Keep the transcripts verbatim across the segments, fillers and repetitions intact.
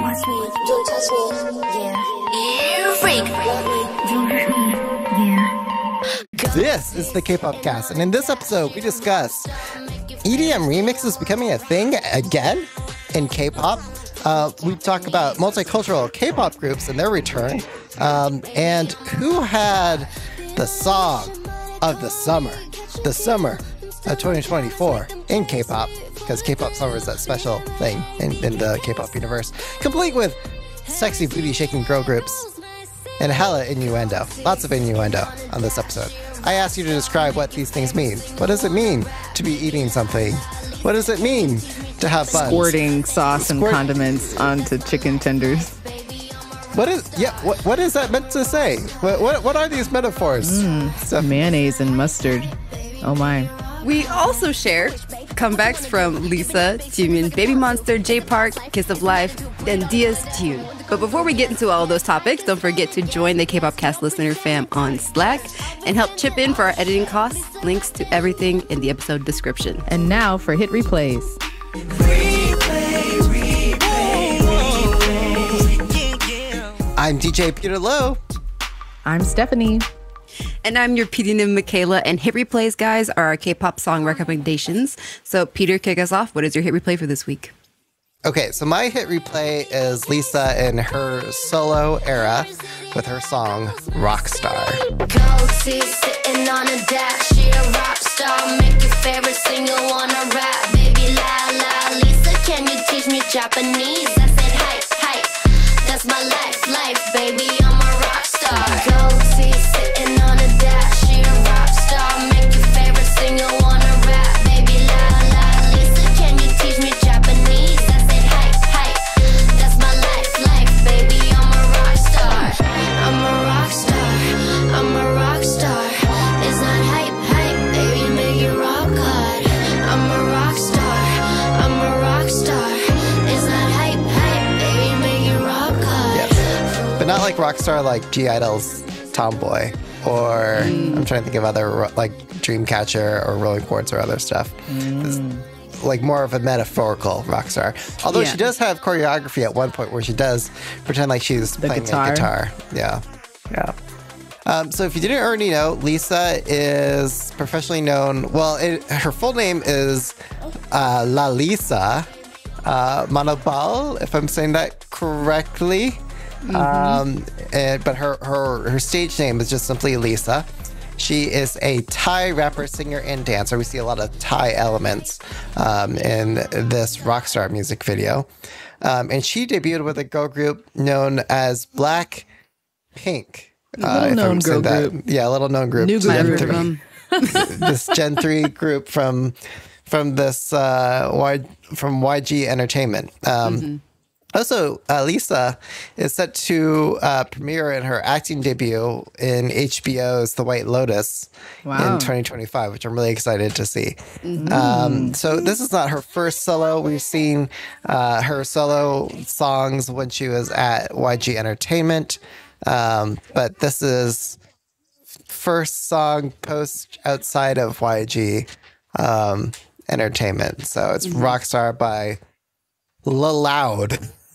touch me, don't touch me, yeah. You freak. Don't hurt me, yeah. This is the K-Pop Cast, and in this episode, we discuss E D M remixes becoming a thing again in K-pop. Uh, we talk about multicultural K-pop groups and their return, um, and who had the song of the summer, the summer of twenty twenty-four in K-pop, because K-pop summer is that special thing in, in the K-pop universe, complete with sexy booty-shaking girl groups and hella innuendo. Lots of innuendo on this episode. I asked you to describe what these things mean. What does it mean to be eating something? What does it mean to have buns? Squirting sauce Squirt- and condiments onto chicken tenders. What is yeah? What what is that meant to say? What what, what are these metaphors? Mm, Steph- mayonnaise and mustard. Oh my. We also share comebacks from Lisa, Jimin, Baby Monster, J Park, Kiss of Life, and Dia's Tune. But before we get into all those topics, don't forget to join the K-Pop Cast listener fam on Slack and help chip in for our editing costs. Links to everything in the episode description. And now for hit replays. Replay, replay, replay. I'm D J Peter Lowe. I'm Stephanie. And I'm your P D N Michaela, and hit replays, guys, are our K-pop song recommendations. So, Peter, kick us off. What is your hit replay for this week? Okay, so my hit replay is Lisa in her solo era with her song Rockstar. Goatee sitting on a dash, she a rock star. Make your favorite singer wanna rap. Baby la la, Lisa, can you teach me Japanese? I said hype, hype, that's my life, life, baby, I'm a rock star. Goatee sitting on a dash, she a rock star. Make your favorite singer wanna rap. Baby la la, Lisa, can you teach me Japanese? I said hype, hype, that's my life, life, baby, I'm a rock star. I'm a rock star, I'm a rock star. It's not hype, hype, baby, make it rock hard. I'm a rock star, I'm a rock star. It's not hype, hype, baby, make it rock hard. Yes. But not like Rockstar like G Idol's Tomboy, or mm. I'm trying to think of other like Dreamcatcher or Rolling Quartz or other stuff. Mm. Like more of a metaphorical rock star. Although yeah. she does have choreography at one point where she does pretend like she's the playing guitar. a guitar. Yeah. Yeah. Um, so if you didn't already know, Lisa is professionally known. Well, it, her full name is uh, Lalisa uh, Manobal, if I'm saying that correctly. Mm-hmm. Um, and, but her, her, her stage name is just simply Lisa. She is a Thai rapper, singer, and dancer. We see a lot of Thai elements um, in this Rockstar music video. Um, and she debuted with a girl group known as Black Pink. Uh, little known girl that. group. Yeah, a little known group. New Gen group. This Gen three group from from this uh, y, from Y G Entertainment. Um, mm-hmm. Also, uh, Lisa is set to uh, premiere in her acting debut in H B O's The White Lotus wow. in twenty twenty-five, which I'm really excited to see. Mm-hmm. Um, so this is not her first solo. We've seen uh, her solo songs when she was at Y G Entertainment, um, but this is first song post outside of Y G um, Entertainment. So it's mm-hmm. Rockstar by Lil Loud.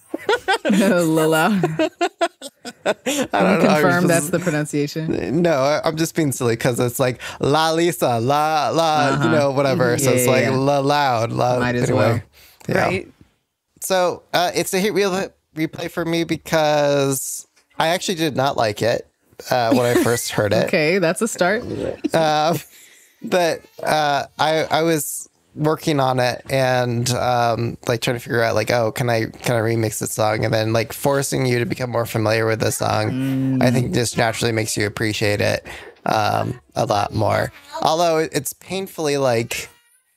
Lala. I don't know. Confirm just, that's the pronunciation. No, I'm just being silly because it's like La Lisa, La La, uh-huh. you know, whatever. Mm-hmm. So yeah, it's like yeah. La Loud, La. Might as anyway, well, yeah. Right? So uh, it's a hit real replay for me because I actually did not like it uh, when I first heard it. Okay, that's a start. Uh, but uh, I I was working on it and um like trying to figure out like, oh, can I can I remix this song, and then like forcing you to become more familiar with the song mm. I think just naturally makes you appreciate it um a lot more, although it's painfully like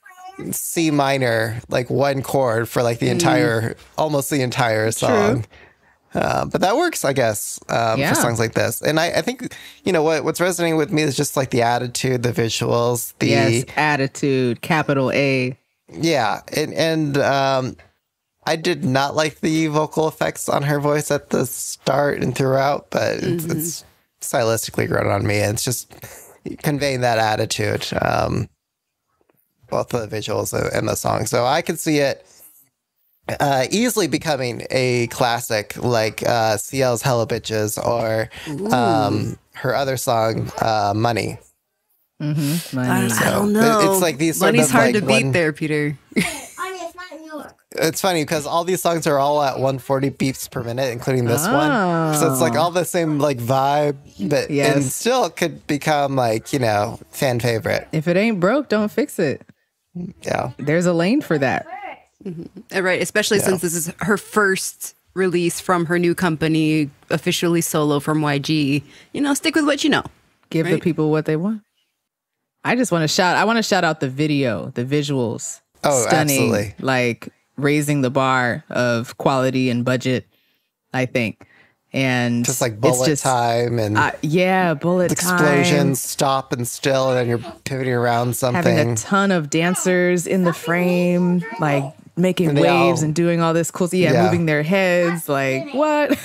C minor, like one chord for like the entire mm. almost the entire song. Uh, but that works, I guess, um, yeah. for songs like this. And I, I think, you know, what what's resonating with me is just like the attitude, the visuals, the yes, attitude, capital A. Yeah. And, and um, I did not like the vocal effects on her voice at the start and throughout, but mm-hmm. it's, it's stylistically grown on me. It's just conveying that attitude, um, both the visuals and the song. So I could see it uh, easily becoming a classic like uh, C L's Hello Bitches or um, her other song, uh, Money. Mm-hmm. I, Money. I don't So, know. it- it's like these sort Money's of, hard like, to beat one- there, Peter. It's funny because all these songs are all at one hundred forty beats per minute, including this one. So it's like all the same like vibe, but Yes. and still could become like, you know, fan favorite. If it ain't broke, don't fix it. Yeah. There's a lane for that. Uh, Right, especially since this is her first release from her new company, officially solo from Y G. You know, stick with what you know. Give the Right. people what they want. I just want to shout. I want to shout out the video, the visuals. Oh, Stunning, absolutely. like raising the bar of quality and budget, I think. And Just like it's bullet just- time and Uh, yeah, bullet explosions, stop and still, and then you're pivoting around time, something. having a ton of dancers in the frame, like making And they waves all- and doing all this cool. Yeah, Yeah. moving their heads. Like what?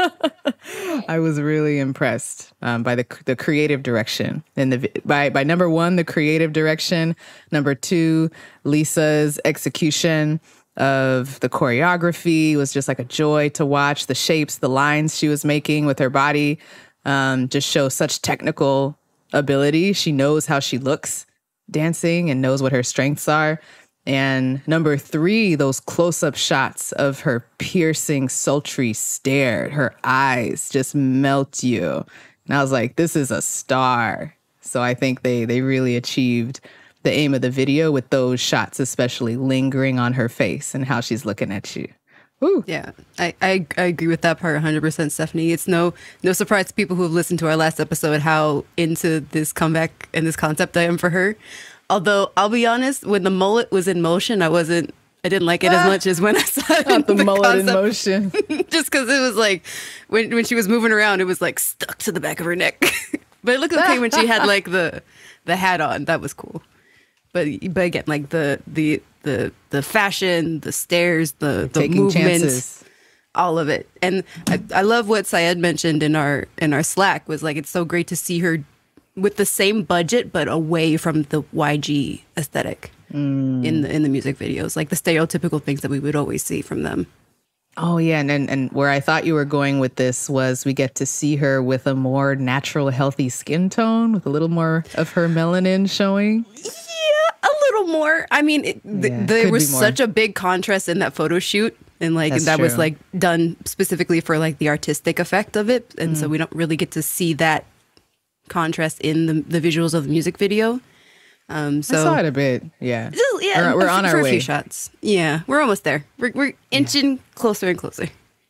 I was really impressed um, by the the creative direction and the vi- by by number one, the creative direction. Number two, Lisa's execution of the choreography was just like a joy to watch. The shapes, the lines she was making with her body um, just show such technical ability. She knows how she looks dancing and knows what her strengths are. And number three, those close-up shots of her piercing, sultry stare. Her eyes just melt you. And I was like, this is a star. So I think they they really achieved the aim of the video with those shots, especially lingering on her face and how she's looking at you. Woo. Yeah, I, I, I agree with that part one hundred percent, Stephanie. It's no no surprise to people who have listened to our last episode how into this comeback and this concept I am for her. Although, I'll be honest, when the mullet was in motion, I wasn't, I didn't like it as much as when I saw it in Not the, mullet in concept. motion. Just because it was like, when, when she was moving around, it was like stuck to the back of her neck. But it looked okay when she had like the the hat on. That was cool. But but again, like the the the the fashion, the stairs, the the Taking movements, chances. all of it. And I, I love what Syed mentioned in our in our Slack was like it's so great to see her with the same budget but away from the Y G aesthetic Mm. in the in the music videos, like the stereotypical things that we would always see from them. Oh, yeah. And, and and where I thought you were going with this was we get to see her with a more natural, healthy skin tone with a little more of her melanin showing. Yeah, a little more. I mean, it, th- Yeah, there could was be more. such a big contrast in that photo shoot. And like That's that was true. like done specifically for like the artistic effect of it. And Mm. so we don't really get to see that contrast in the, the visuals of the music video. Um, so I saw it a bit. Yeah. Just- yeah, We're, we're a on few- our for a way. few shots. Yeah, we're almost there. We're, we're inching closer and closer.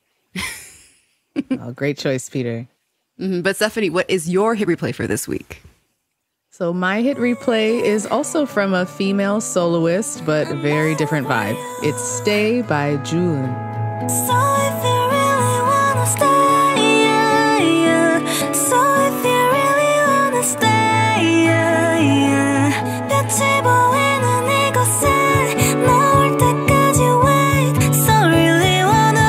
Oh, great choice, Peter. Mhm. But Stephanie, what is your hit replay for this week? So my hit replay is also from a female soloist, but a very different vibe. It's Stay by June. So if you really wanna stay, yeah, yeah. So if you really wanna stay, yeah, yeah. 빛이 보이는 이곳에 나올 때까지 wait. So really wanna.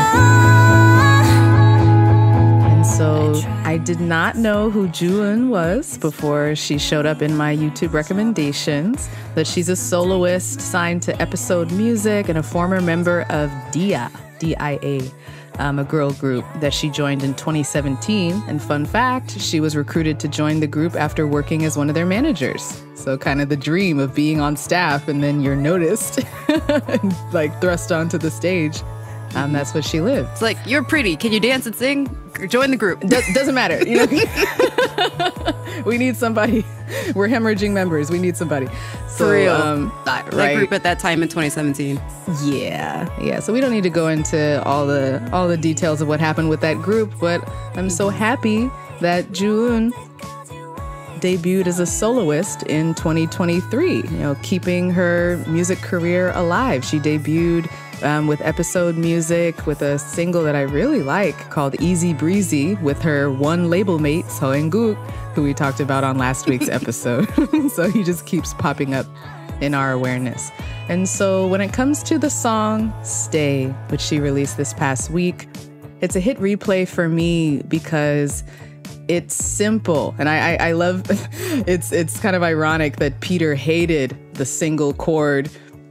And so I did not know who June was before she showed up in my YouTube recommendations, that she's a soloist signed to Episode Music and a former member of Dia, D I A, um, a girl group that she joined in twenty seventeen. And fun fact, she was recruited to join the group after working as one of their managers. So kind of the dream of being on staff and then you're noticed and like thrust onto the stage. Um, that's what she lived. It's like, you're pretty. Can you dance and sing? Join the group. Do- doesn't matter. You know, we need somebody. We're hemorrhaging members. We need somebody. So, For real. Um, that right. group at that time in twenty seventeen. Yeah, yeah. So we don't need to go into all the all the details of what happened with that group, but I'm so happy that June debuted as a soloist in twenty twenty-three. You know, keeping her music career alive. She debuted um, with Episode Music with a single that I really like called Easy Breezy with her one label mate, So Gook, who we talked about on last week's episode. So he just keeps popping up in our awareness. And so when it comes to the song Stay, which she released this past week, it's a hit replay for me because it's simple. And I, I, I love, it's, it's kind of ironic that Peter hated the single chord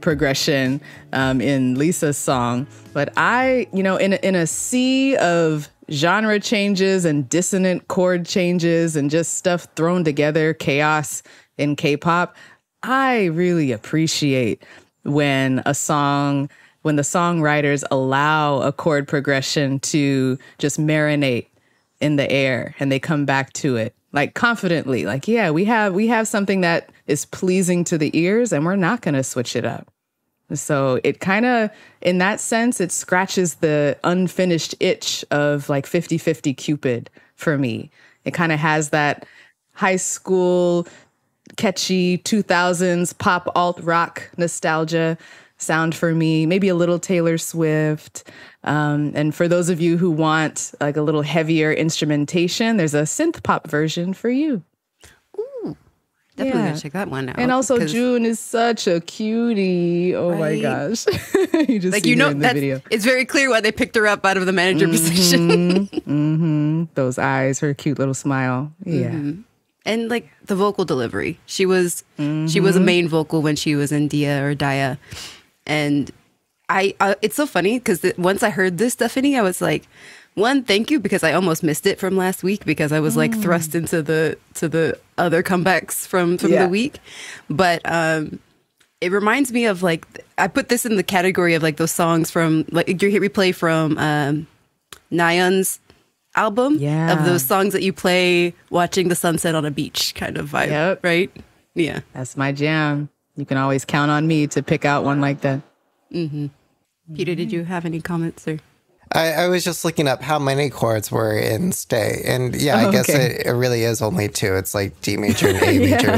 progression um, in Lisa's song. But I, you know, in a, in a sea of genre changes and dissonant chord changes and just stuff thrown together, chaos in K-pop, I really appreciate when a song, when the songwriters allow a chord progression to just marinate in the air and they come back to it like confidently, like, yeah, we have we have something that is pleasing to the ears and we're not going to switch it up. So it kind of, in that sense, it scratches the unfinished itch of like fifty-fifty Cupid for me. It kind of has that high school, catchy two thousands pop alt rock nostalgia sound for me, maybe a little Taylor Swift. Um, and for those of you who want like a little heavier instrumentation, there's a synth pop version for you. Ooh, definitely Yeah. gonna check that one out. And also 'cause- June is such a cutie. Oh my Right. gosh. You just like see you her know, in the that's, video. it's very clear why they picked her up out of the manager position. Those eyes, her cute little smile. Yeah. And like the vocal delivery, she was she was a main vocal when she was in Dia or Daya, and I, I it's so funny because once I heard this, Stephanie, I was like, one, thank you, because I almost missed it from last week because I was like thrust into the to the other comebacks from from Yeah. the week, but um, it reminds me of like I put this in the category of like those songs from like your hit replay from um, Nayeon's album, Yeah. of those songs that you play watching the sunset on a beach kind of vibe, Yep. right? Yeah. That's my jam. You can always count on me to pick out one like that. Peter, did you have any comments or? I, I was just looking up how many chords were in Stay. And yeah, I Oh, guess okay. it, it really is only two. It's like D major and A major.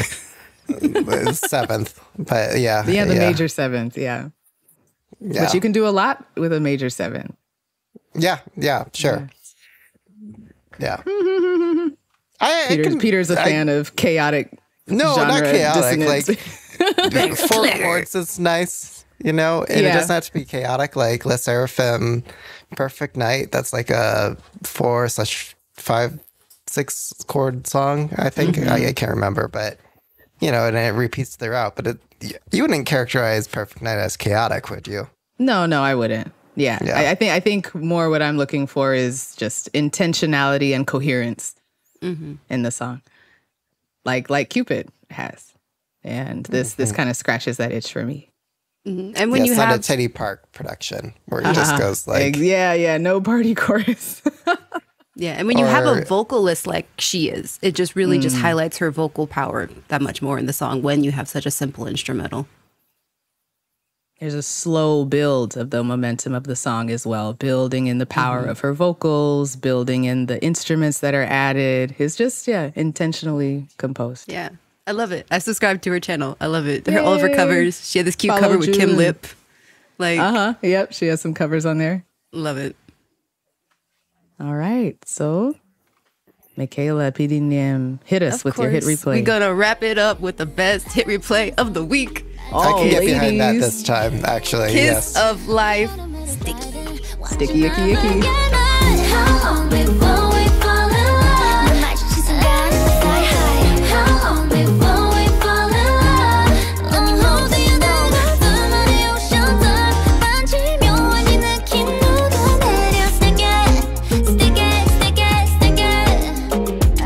Seventh. But yeah. Yeah, the major seventh. Yeah. Yeah. But you can do a lot with a major seven. Yeah, yeah, sure. Yeah. I, I Peter's, can- Peter's a I- fan of chaotic No, not genre chaotic. dissonance. Like four chords is nice, you know, and it Yeah. doesn't have to be chaotic. Like Les Seraphim, Perfect Night. That's like a four slash five, six chord song. I think I, I can't remember, but you know, and it repeats throughout. But it, you wouldn't characterize Perfect Night as chaotic, would you? No, no, I wouldn't. Yeah, Yeah. I, I think I think more what I'm looking for is just intentionality and coherence in the song, like like Cupid has, and this this kind of scratches that itch for me. And when yeah, you it's not have a Teddy Park production where it just goes like, yeah, yeah, no party chorus. yeah, and when you have Or- a vocalist like she is, it just really just highlights her vocal power that much more in the song when you have such a simple instrumental. There's a slow build of the momentum of the song as well, building in the power of her vocals, building in the instruments that are added. It's just, yeah, intentionally composed. Yeah, I love it. I subscribed to her channel. I love it. Her, all of her Yay. covers. She had this cute Follow cover with Kim June. Lip. Like, Uh huh. Yep. She has some covers on there. love it. All right. So, Michaela P D Nim, hit us Of with your hit course, replay. We're gonna wrap it up with the best hit replay of the week. I can get behind that ladies. this time, actually. Kiss yes. of Life. Sticky, icky, icky. How long before we fall in love? 넌 날 지나가는 fly high. How long before we fall in love? 넌 어디에 나가 둘만의 오션들 만지면 왠지 느낌 누가 내려 stick it, stick it, stick it, stick it.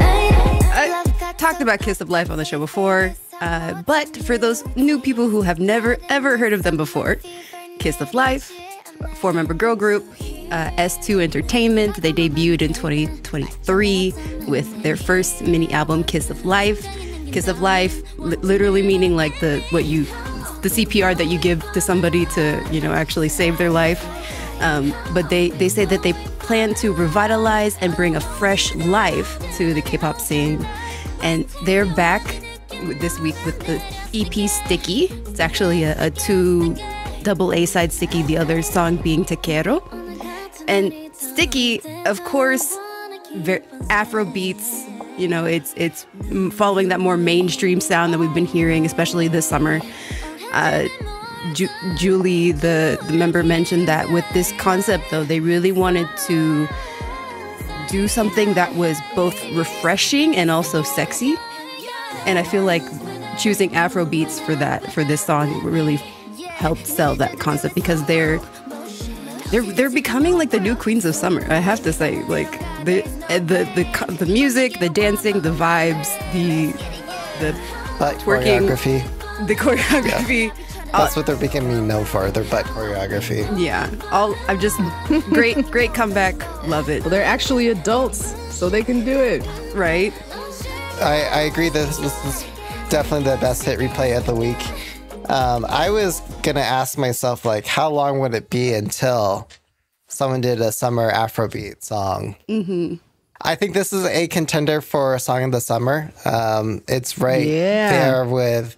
I talked about Kiss of Life on the show before, uh, but for those new people who have never ever heard of them before, Kiss of Life, four-member girl group, uh, S two Entertainment. They debuted in twenty twenty-three with their first mini album, Kiss of Life. Kiss of Life, li- literally meaning like the what you, the C P R that you give to somebody to you know actually save their life. Um, but they they say that they plan to revitalize and bring a fresh life to the K-pop scene, and they're back with- this week with the E P Sticky. It's actually a, a two double A side Sticky, the other song being Te Quiero. And Sticky, of course, ver- Afro beats. You know, it's it's mm, following that more mainstream sound that we've been hearing, especially this summer. Uh, Ju- Julie, the, the member, mentioned that with this concept, though, they really wanted to do something that was both refreshing and also sexy. And I feel like choosing Afro beats for that for this song really helped sell that concept because they're they're they're becoming like the new queens of summer. I have to say, like the the the the music, the dancing, the vibes, the the But twerking, choreography. the choreography. That's what they're becoming known for, their butt choreography. Yeah, all I'm just great, great comeback. Love it. Well, they're actually adults, so they can do it. Right? I, I agree that this, this is definitely the best hit replay of the week. Um, I was going to ask myself, like, how long would it be until someone did a summer Afrobeat song? Mm-hmm. I think this is a contender for a song of the summer. Um, it's right Yeah. there with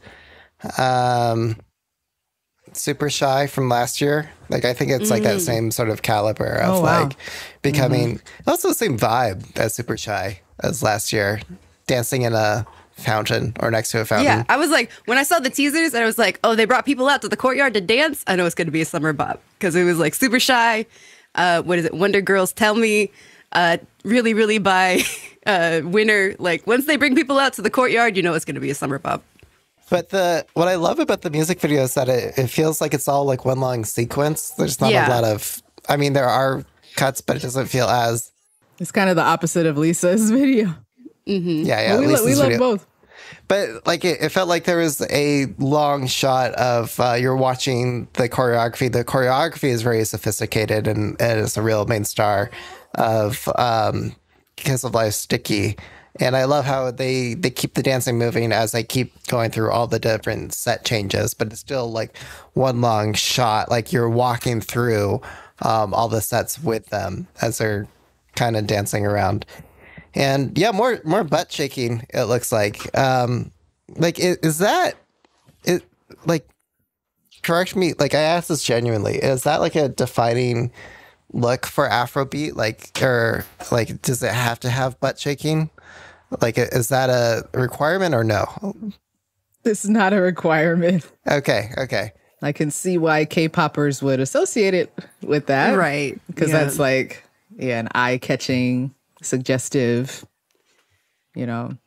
um, Super Shy from last year. Like, I think it's like that same sort of caliber of Oh, wow. like becoming also the same vibe as Super Shy as last year, dancing in a fountain or next to a fountain. Yeah, I was like, when I saw the teasers, and I was like, oh, they brought people out to the courtyard to dance. I know it's going to be a summer bop because it was like Super Shy. Uh, what is it? Wonder Girls Tell Me. Uh, really, really by uh, Winner. Like once they bring people out to the courtyard, you know it's going to be a summer bop. But the what I love about the music video is that it, it feels like it's all like one long sequence. There's not Yeah. a lot of, I mean, there are cuts, but it doesn't feel as, It's kind of the opposite of Lisa's video. yeah, yeah. But we at least lo- we this love video. both. But like it, it felt like there was a long shot of uh, you're watching the choreography. The choreography is very sophisticated and, and is a real main star of um, Kiss of Life, Sticky. And I love how they, they keep the dancing moving as they keep going through all the different set changes, but it's still like one long shot, like you're walking through um, all the sets with them as they're kind of dancing around. And yeah, more more butt shaking, it looks like. Um, like, is, is that, it, like, correct me, like, I asked this genuinely, is that like a defining look for Afrobeat? Like, or like, does it have to have butt shaking? Like, is that a requirement or no? This is not a requirement. Okay, okay. I can see why K-poppers would associate it with that. Right. Because Yeah. that's like, yeah, an eye-catching, suggestive, you know,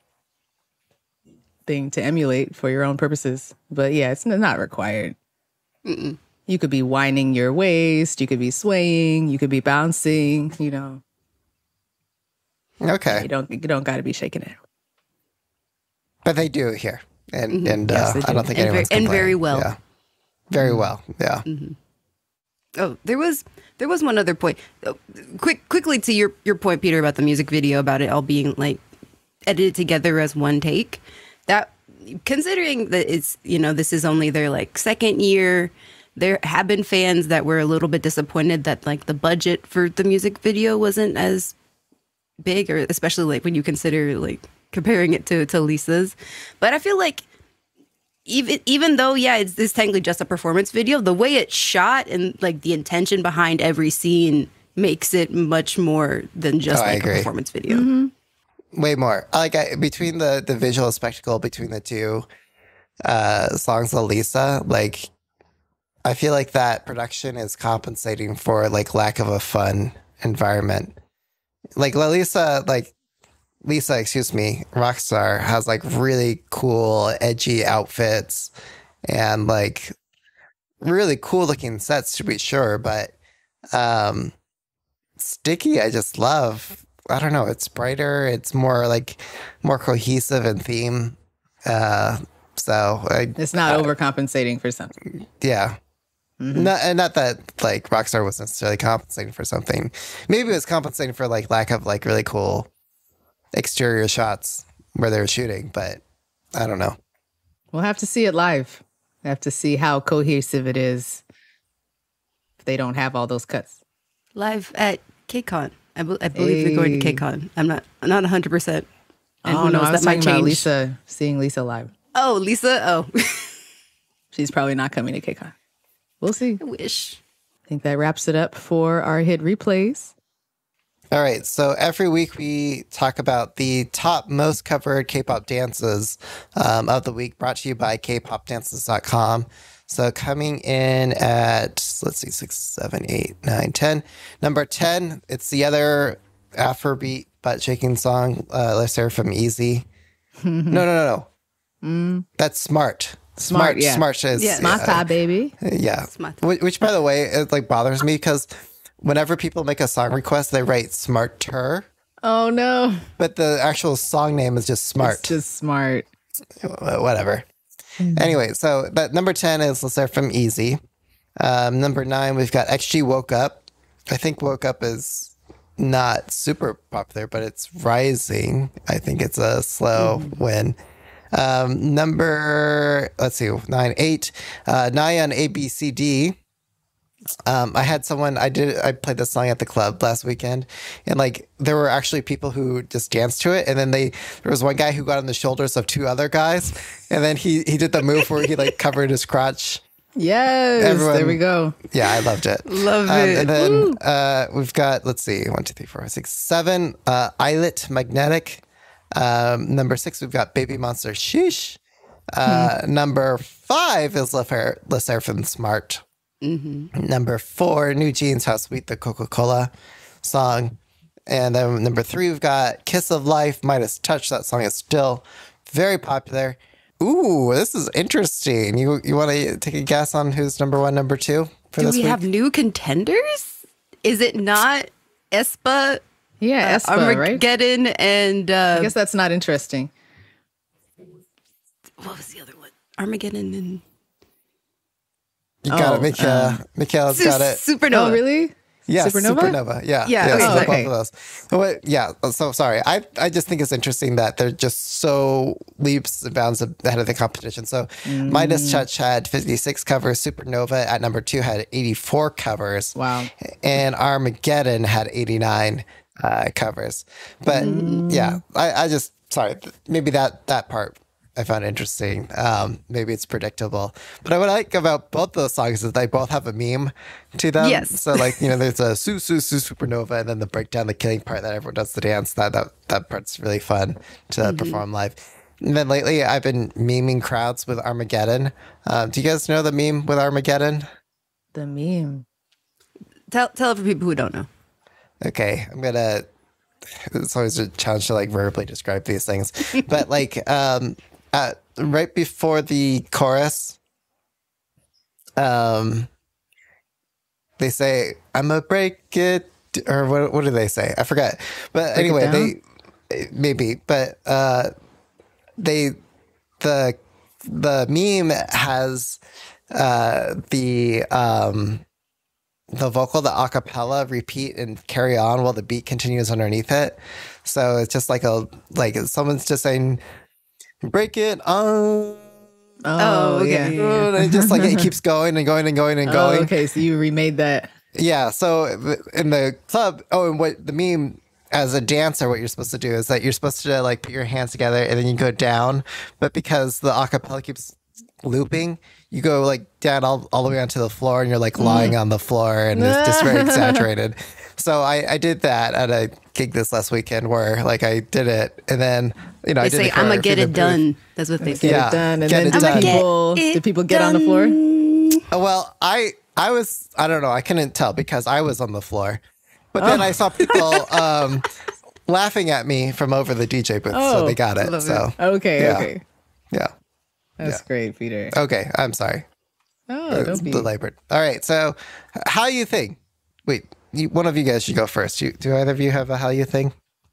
thing to emulate for your own purposes. But yeah, it's n- not required. Mm-mm. You could be winding your waist, you could be swaying, you could be bouncing, you know. Okay. You don't you don't got to be shaking it. But they do it here. And, and Yes, uh, they I do. don't think And ver- anyone's and very complaining. well. Yeah. Very well. Yeah. Oh, there was there was one other point. Oh, quick, quickly to your your point, Peter, about the music video, about it all being like edited together as one take. That considering that it's you know this is only their like second year, there have been fans that were a little bit disappointed that like the budget for the music video wasn't as big, or especially like when you consider like comparing it to to Lisa's. But I feel like even even though yeah it's, it's technically just a performance video, the way it's shot and like the intention behind every scene makes it much more than just Oh, I like a agree. performance video. Way more. Like I, between the the visual spectacle between the two uh, songs of Lisa, like I feel like that production is compensating for like lack of a fun environment. Like Lisa, like Lisa, excuse me, Rockstar has like really cool, edgy outfits and like really cool looking sets to be sure, but um, Sticky, I just love. I don't know. It's brighter. It's more like more cohesive in theme. Uh, so I, It's not overcompensating for something. yeah. Not, and not that like Rockstar was necessarily compensating for something. Maybe it was compensating for like lack of like really cool exterior shots where they were shooting, but I don't know. We'll have to see it live. We have to see how cohesive it is if they don't have all those cuts. Live at KCON, I, be- I believe they're going to Hey. KCON. I'm not I'm not one hundred percent. And oh who no, knows, I was that might talking about change. Lisa, seeing Lisa live. Oh, Lisa. Oh, She's probably not coming to KCON. We'll see. I wish. I think that wraps it up for our hit replays. All right, so every week we talk about the top most covered K-pop dances um, of the week, brought to you by k pop dances dot com. So coming in at, let's see, six, seven, eight, nine, ten. Number ten, it's the other Afrobeat butt-shaking song, uh, let's hear from Easy. no, no, no, no. That's Smart. Smart, yeah. Smart is Yeah. Mata, baby. Yeah. Smart. Which, which, by the way, it like bothers me because whenever people make a song request, they write smarter, Oh no. but the actual song name is just smart. It's just smart. Wh- Whatever. Anyway, so that number ten is let's start from easy. Um, number nine, we've got X G Woke Up. I think Woke Up is not super popular, but it's rising. I think it's a slow win. Um, number, let's see, nine, eight, uh, Nyan A B C D. Um, I had someone, I did, I played this song at the club last weekend, and like there were actually people who just danced to it. And then they, there was one guy who got on the shoulders of two other guys, and then he, he did the move where he like covered his crotch. Yes. Everyone- there we go. Yeah, I loved it. Love Um, it. and then uh, we've got, let's see, one, two, three, four, five, six, seven. Uh, Islet Magnetic. Um, number six, we've got Baby Monster Sheesh. Uh, Number five is Le Seraphim Smart. Number four, New Jeans, How Sweet the Coca-Cola song. And then number three, we've got Kiss of Life, Midas Touch. That song is still very popular. Ooh, this is interesting. You you want to take a guess on who's number one, number two for Do this we week? have new contenders? Is it not Espa, Yeah, uh, Espa, right? Armageddon, and uh, I guess that's not interesting. what was the other one? Armageddon and You got Oh, it, Mikhail. Mikhail's got it. Supernova. Oh, really? Yeah, Supernova? Supernova. Yeah, Yeah, okay, so sorry. both of those. But yeah, so sorry. I I just think it's interesting that they're just so leaps and bounds ahead of the competition. So Mm. Midas Touch had fifty-six covers. Supernova at number two had eighty-four covers. Wow. And Armageddon had eighty-nine uh, covers. But Mm. yeah, I, I just sorry. Maybe that that part I found interesting. Um, maybe it's predictable. But what I like about both those songs is they both have a meme to them. Yes. So like, you know, there's a Su Su Su Supernova and then the breakdown, the killing part that everyone does the dance. That that, that part's really fun to perform live. And then lately I've been memeing crowds with Armageddon. Um, do you guys know the meme with Armageddon? The meme. Tell tell it for people who don't know. Okay, I'm gonna. It's always a challenge to like verbally describe these things, but like um, uh, right before the chorus, um, they say "I'ma break it," or what? What do they say? I forgot. But Break it anyway, down? they maybe, but uh, they the the meme has uh, the um, the vocal, the acapella repeat and carry on while the beat continues underneath it. So it's just like a like someone's just saying break it on. Oh, okay. yeah. And it just like it keeps going and going and going and Oh, going. okay, so you remade that. Yeah. So in the club, oh, and what the meme as a dancer, what you're supposed to do is that you're supposed to like put your hands together and then you go down. But because the acapella keeps looping, you go like down all, all the way onto the floor and you're like lying on the floor and it's just very exaggerated. So I, I did that at a gig this last weekend where like I did it and then, you know, They I did say, it for- "I'ma for get the it booth. done." That's what they say. Get Yeah, it done. And get then it did done. people Get it did people get on the floor? Oh, well, I I was I don't know, I couldn't tell because I was on the floor. But then I saw people um, laughing at me from over the D J booth, so Oh, they got it. love So Okay, Yeah. okay. yeah. That's great, Peter. Okay, I'm sorry. Oh, It's don't be. belabored. All right, so how you think? Wait, you, one of you guys should go first. You, do either of you have a how you think?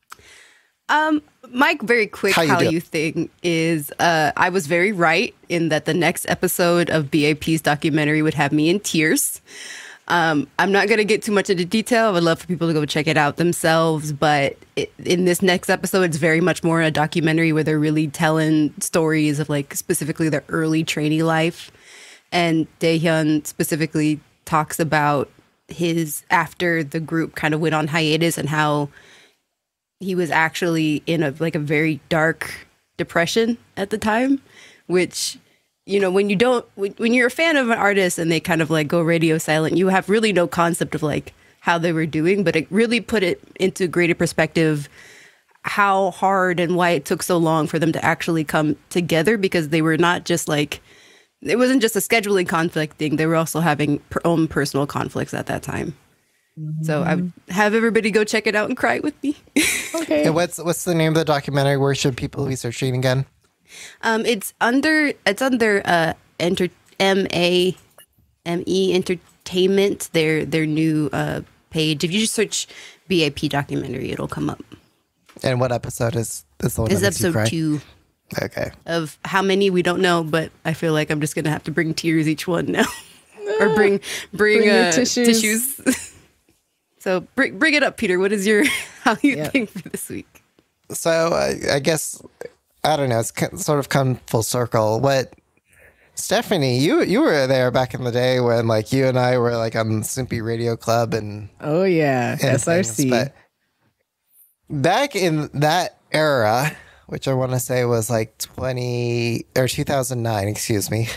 Um, Mike, very quick How how you you, do? think is uh, I was very right in that the next episode of B A P's documentary would have me in tears. Um, I'm not going to get too much into detail. I would love for people to go check it out themselves. But it, in this next episode, it's very much more a documentary where they're really telling stories of like specifically their early trainee life. And Daehyun specifically talks about his after the group kind of went on hiatus and how he was actually in a like a very dark depression at the time, which, you know, when you don't when, when you're a fan of an artist and they kind of like go radio silent, you have really no concept of like how they were doing, but it really put it into greater perspective how hard and why it took so long for them to actually come together, because they were not just like, it wasn't just a scheduling conflict thing, they were also having per- own personal conflicts at that time. So I would have everybody go check it out and cry with me. Okay. And what's what's the name of the documentary? Where should people be searching again? Um, it's under it's under uh enter M A M E Entertainment. Their their new uh page. If you just search B A P documentary, it'll come up. And what episode is this? The one This is that makes you episode cry? two. Okay. Of how many we don't know, but I feel like I'm just gonna have to bring tears each one now, or bring bring, Bring your uh, tissues. tissues. So bring bring it up, Peter. What is your how you Yep. think for this week? So I, I guess I don't know. It's ki- sort of come full circle. What Stephanie, you you were there back in the day when like you and I were like on Simpy Radio Club and, Oh yeah, and S R C. things, but back in that era, which I want to say was like twenty or two thousand nine, excuse me,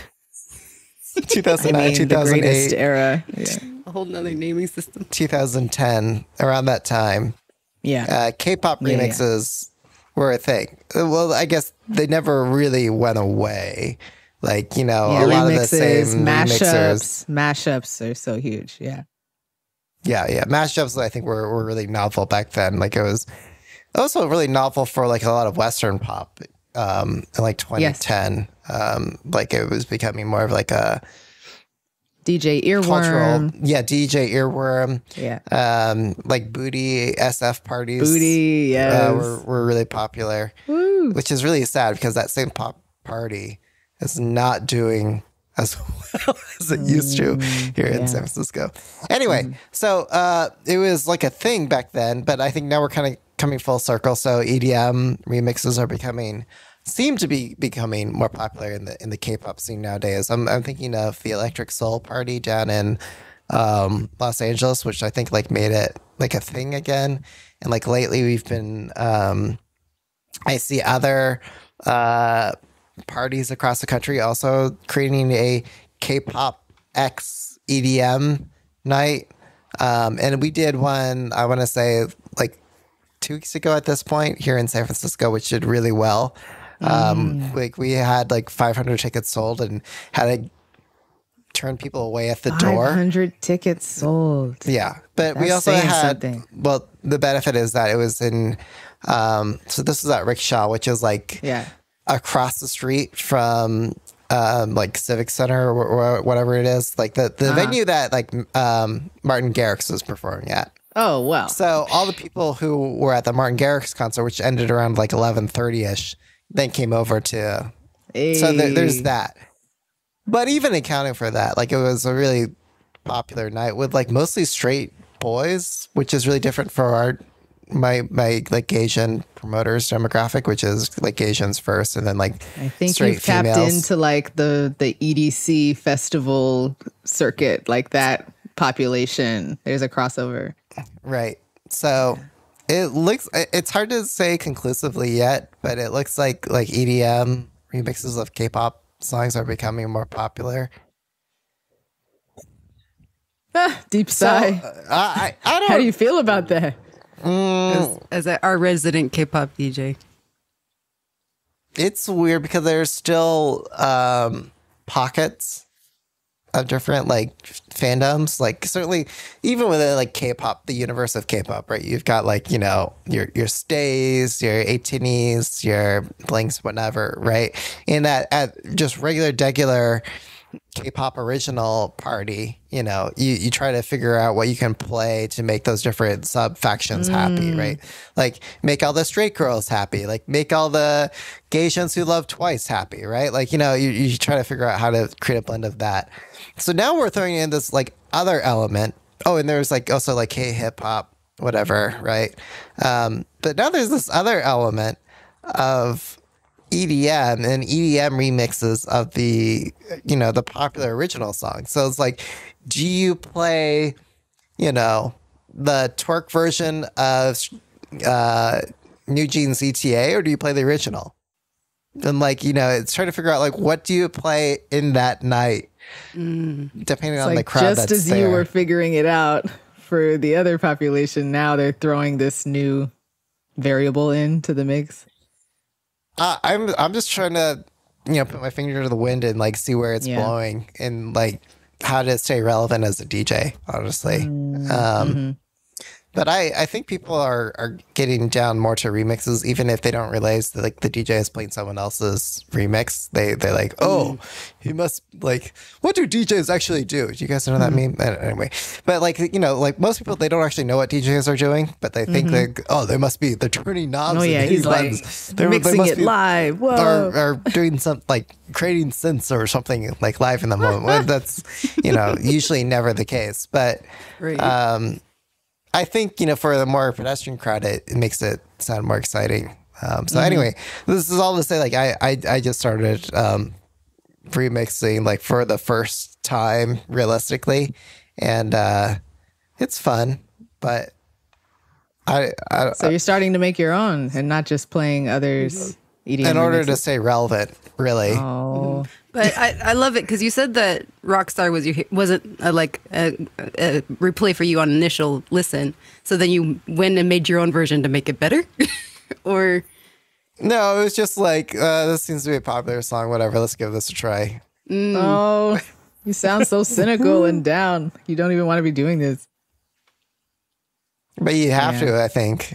two thousand nine, I mean, the greatest two thousand eight, era. Yeah. A whole nother naming system. two thousand ten, around that time. Yeah. Uh, K-pop Yeah, yeah. remixes were a thing. Well, I guess they never really went away. Like, you know, yeah, a lot of the remixes, same remixers. mashups, mashups are so huge. Yeah. Yeah, yeah. Mashups, I think, were, were really novel back then. Like, it was also really novel for, like, a lot of Western pop um, in, like, twenty ten. Um, like, it was becoming more of, like, a D J cultural... Earworm. Yeah, D J Earworm. Yeah. Um, like, Booty, S F parties. Booty, yes. Uh, were, were really popular. Woo. Which is really sad because that same pop party is not doing as well as it used to here in yeah. San Francisco. Anyway, so uh, it was like a thing back then, but I think now we're kind of coming full circle. So E D M remixes are becoming, seem to be becoming more popular in the in the K-pop scene nowadays. I'm I'm thinking of the Electric Soul Party down in um, Los Angeles, which I think like made it like a thing again. And like lately, we've been um, I see other uh, parties across the country also creating a K-pop X E D M night. Um, and we did one, I want to say, like two weeks ago at this point here in San Francisco, which did really well. Um, like we had like five hundred tickets sold and had to turn people away at the door. five hundred tickets sold. Yeah, but we That's also saying had something. well, the benefit is that it was in. Um, so this was at Rickshaw, which is like Yeah. across the street from um, like Civic Center or, or whatever it is, like the the Uh-huh. venue that like um, Martin Garrix was performing at. Oh, well. So all the people who were at the Martin Garrix concert, which ended around like eleven thirty ish, then came over to. So there, there's Hey. that. But even accounting for that, like it was a really popular night with like mostly straight boys, which is really different for our my my like Asian promoters demographic, which is like Asians first and then like I think straight you've tapped females. into like the the E D C festival circuit, like that population. There's a crossover. Right. So it looks it's hard to say conclusively yet, but it looks like like E D M remixes of K-pop songs are becoming more popular. Ah, deep So sigh. uh, I I don't How do you feel about that? As, as a, our resident K-pop D J. it's weird because there's still um, pockets of different like fandoms. Like certainly, even within like K-pop, the universe of K-pop, right? You've got like you know your your stays, your eighteenies, your blinks, whatever, right? In that at just regular, degular K-pop original party, you know, you, you try to figure out what you can play to make those different sub factions happy, right? Like make all the straight girls happy, like make all the Gaysians who love Twice happy, right? Like, you know, you, you try to figure out how to create a blend of that. So now we're throwing in this like other element. Oh, and there's like also like K hip hop, whatever, right? Um, but now there's this other element of E D M and E D M remixes of the, you know, the popular original song. So it's like, do you play, you know, the twerk version of uh, New Jeans E T A or do you play the original? And like, you know, it's trying to figure out like, what do you play in that night? Depending It's on the like crowd just that's as there. you were figuring it out for the other population, now they're throwing this new variable into the mix. Uh, I'm I'm just trying to, you know, put my finger to the wind and like see where it's Yeah. blowing and like how to stay relevant as a D J, honestly. Mm, Um, mm-hmm. But I, I think people are, are getting down more to remixes, even if they don't realize that like the D J is playing someone else's remix. They they're like, oh, he must like. What do D Js actually do? Do you guys know that meme? Uh, Anyway, but like you know, like most people, they don't actually know what D Js are doing, but they think they oh, they must be they're turning knobs. Oh and yeah, hitting he's like buttons. They're- they mixing must it be- live. Whoa. Or, or doing some like creating synths or something like live in the moment. Well, that's you know usually never the case, but. Right. Um, I think, you know, for the more pedestrian crowd, it, it makes it sound more exciting. Um, so anyway, this is all to say, like, I, I, I just started um, remixing, like, for the first time, realistically. And uh, it's fun, but I... I So you're starting to make your own and not just playing others' E D M in order remixes. to stay relevant, really. Oh, But I, I love it because you said that Rockstar was your wasn't a, like a, a replay for you on initial listen. So then you went and made your own version to make it better, or No, it was just like, uh, this seems to be a popular song, whatever, let's give this a try. oh, you sound so cynical and down. You don't even want to be doing this. But you have Yeah. to, I think.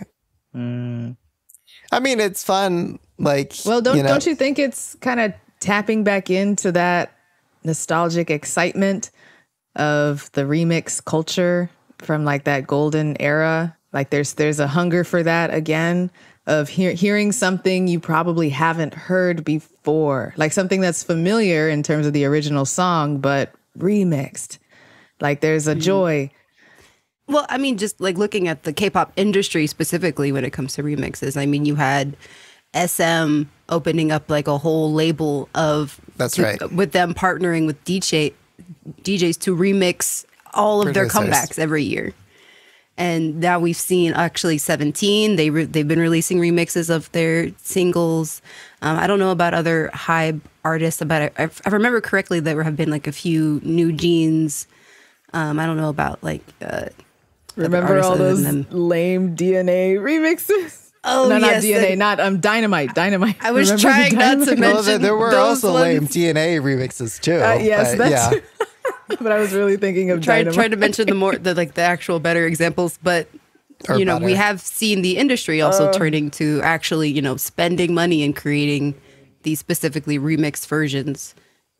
I mean, it's fun. Like, Well, don't you know, don't you think it's kind of tapping back into that nostalgic excitement of the remix culture from like that golden era? Like there's there's a hunger for that again of hear, hearing something you probably haven't heard before, like something that's familiar in terms of the original song but remixed. Like there's a joy. well, I mean, just like looking at the K-pop industry specifically when it comes to remixes. I mean, you had S M opening up like a whole label of That's right. with them partnering with D J D Js to remix all of their Producers. comebacks every year. And now we've seen actually seventeen. They re- they've been releasing remixes of their singles. Um, I don't know about other Hybe artists, but I, I remember correctly there have been like a few New Jeans. Um, I don't know about like uh, Remember artists all other those than them. lame D N A remixes? Oh, no, not yes, D N A, and- not um Dynamite. Dynamite. I was Remember the trying not to Dynamite? mention well, there, there were those also lame ones. D N A remixes too. Uh, yes, but, that's. yeah. But I was really thinking of Tried Dynamite. tried to mention the more the like the actual better examples, but Or you know we better. have seen the industry also turning to actually you know spending money and creating these specifically remixed versions.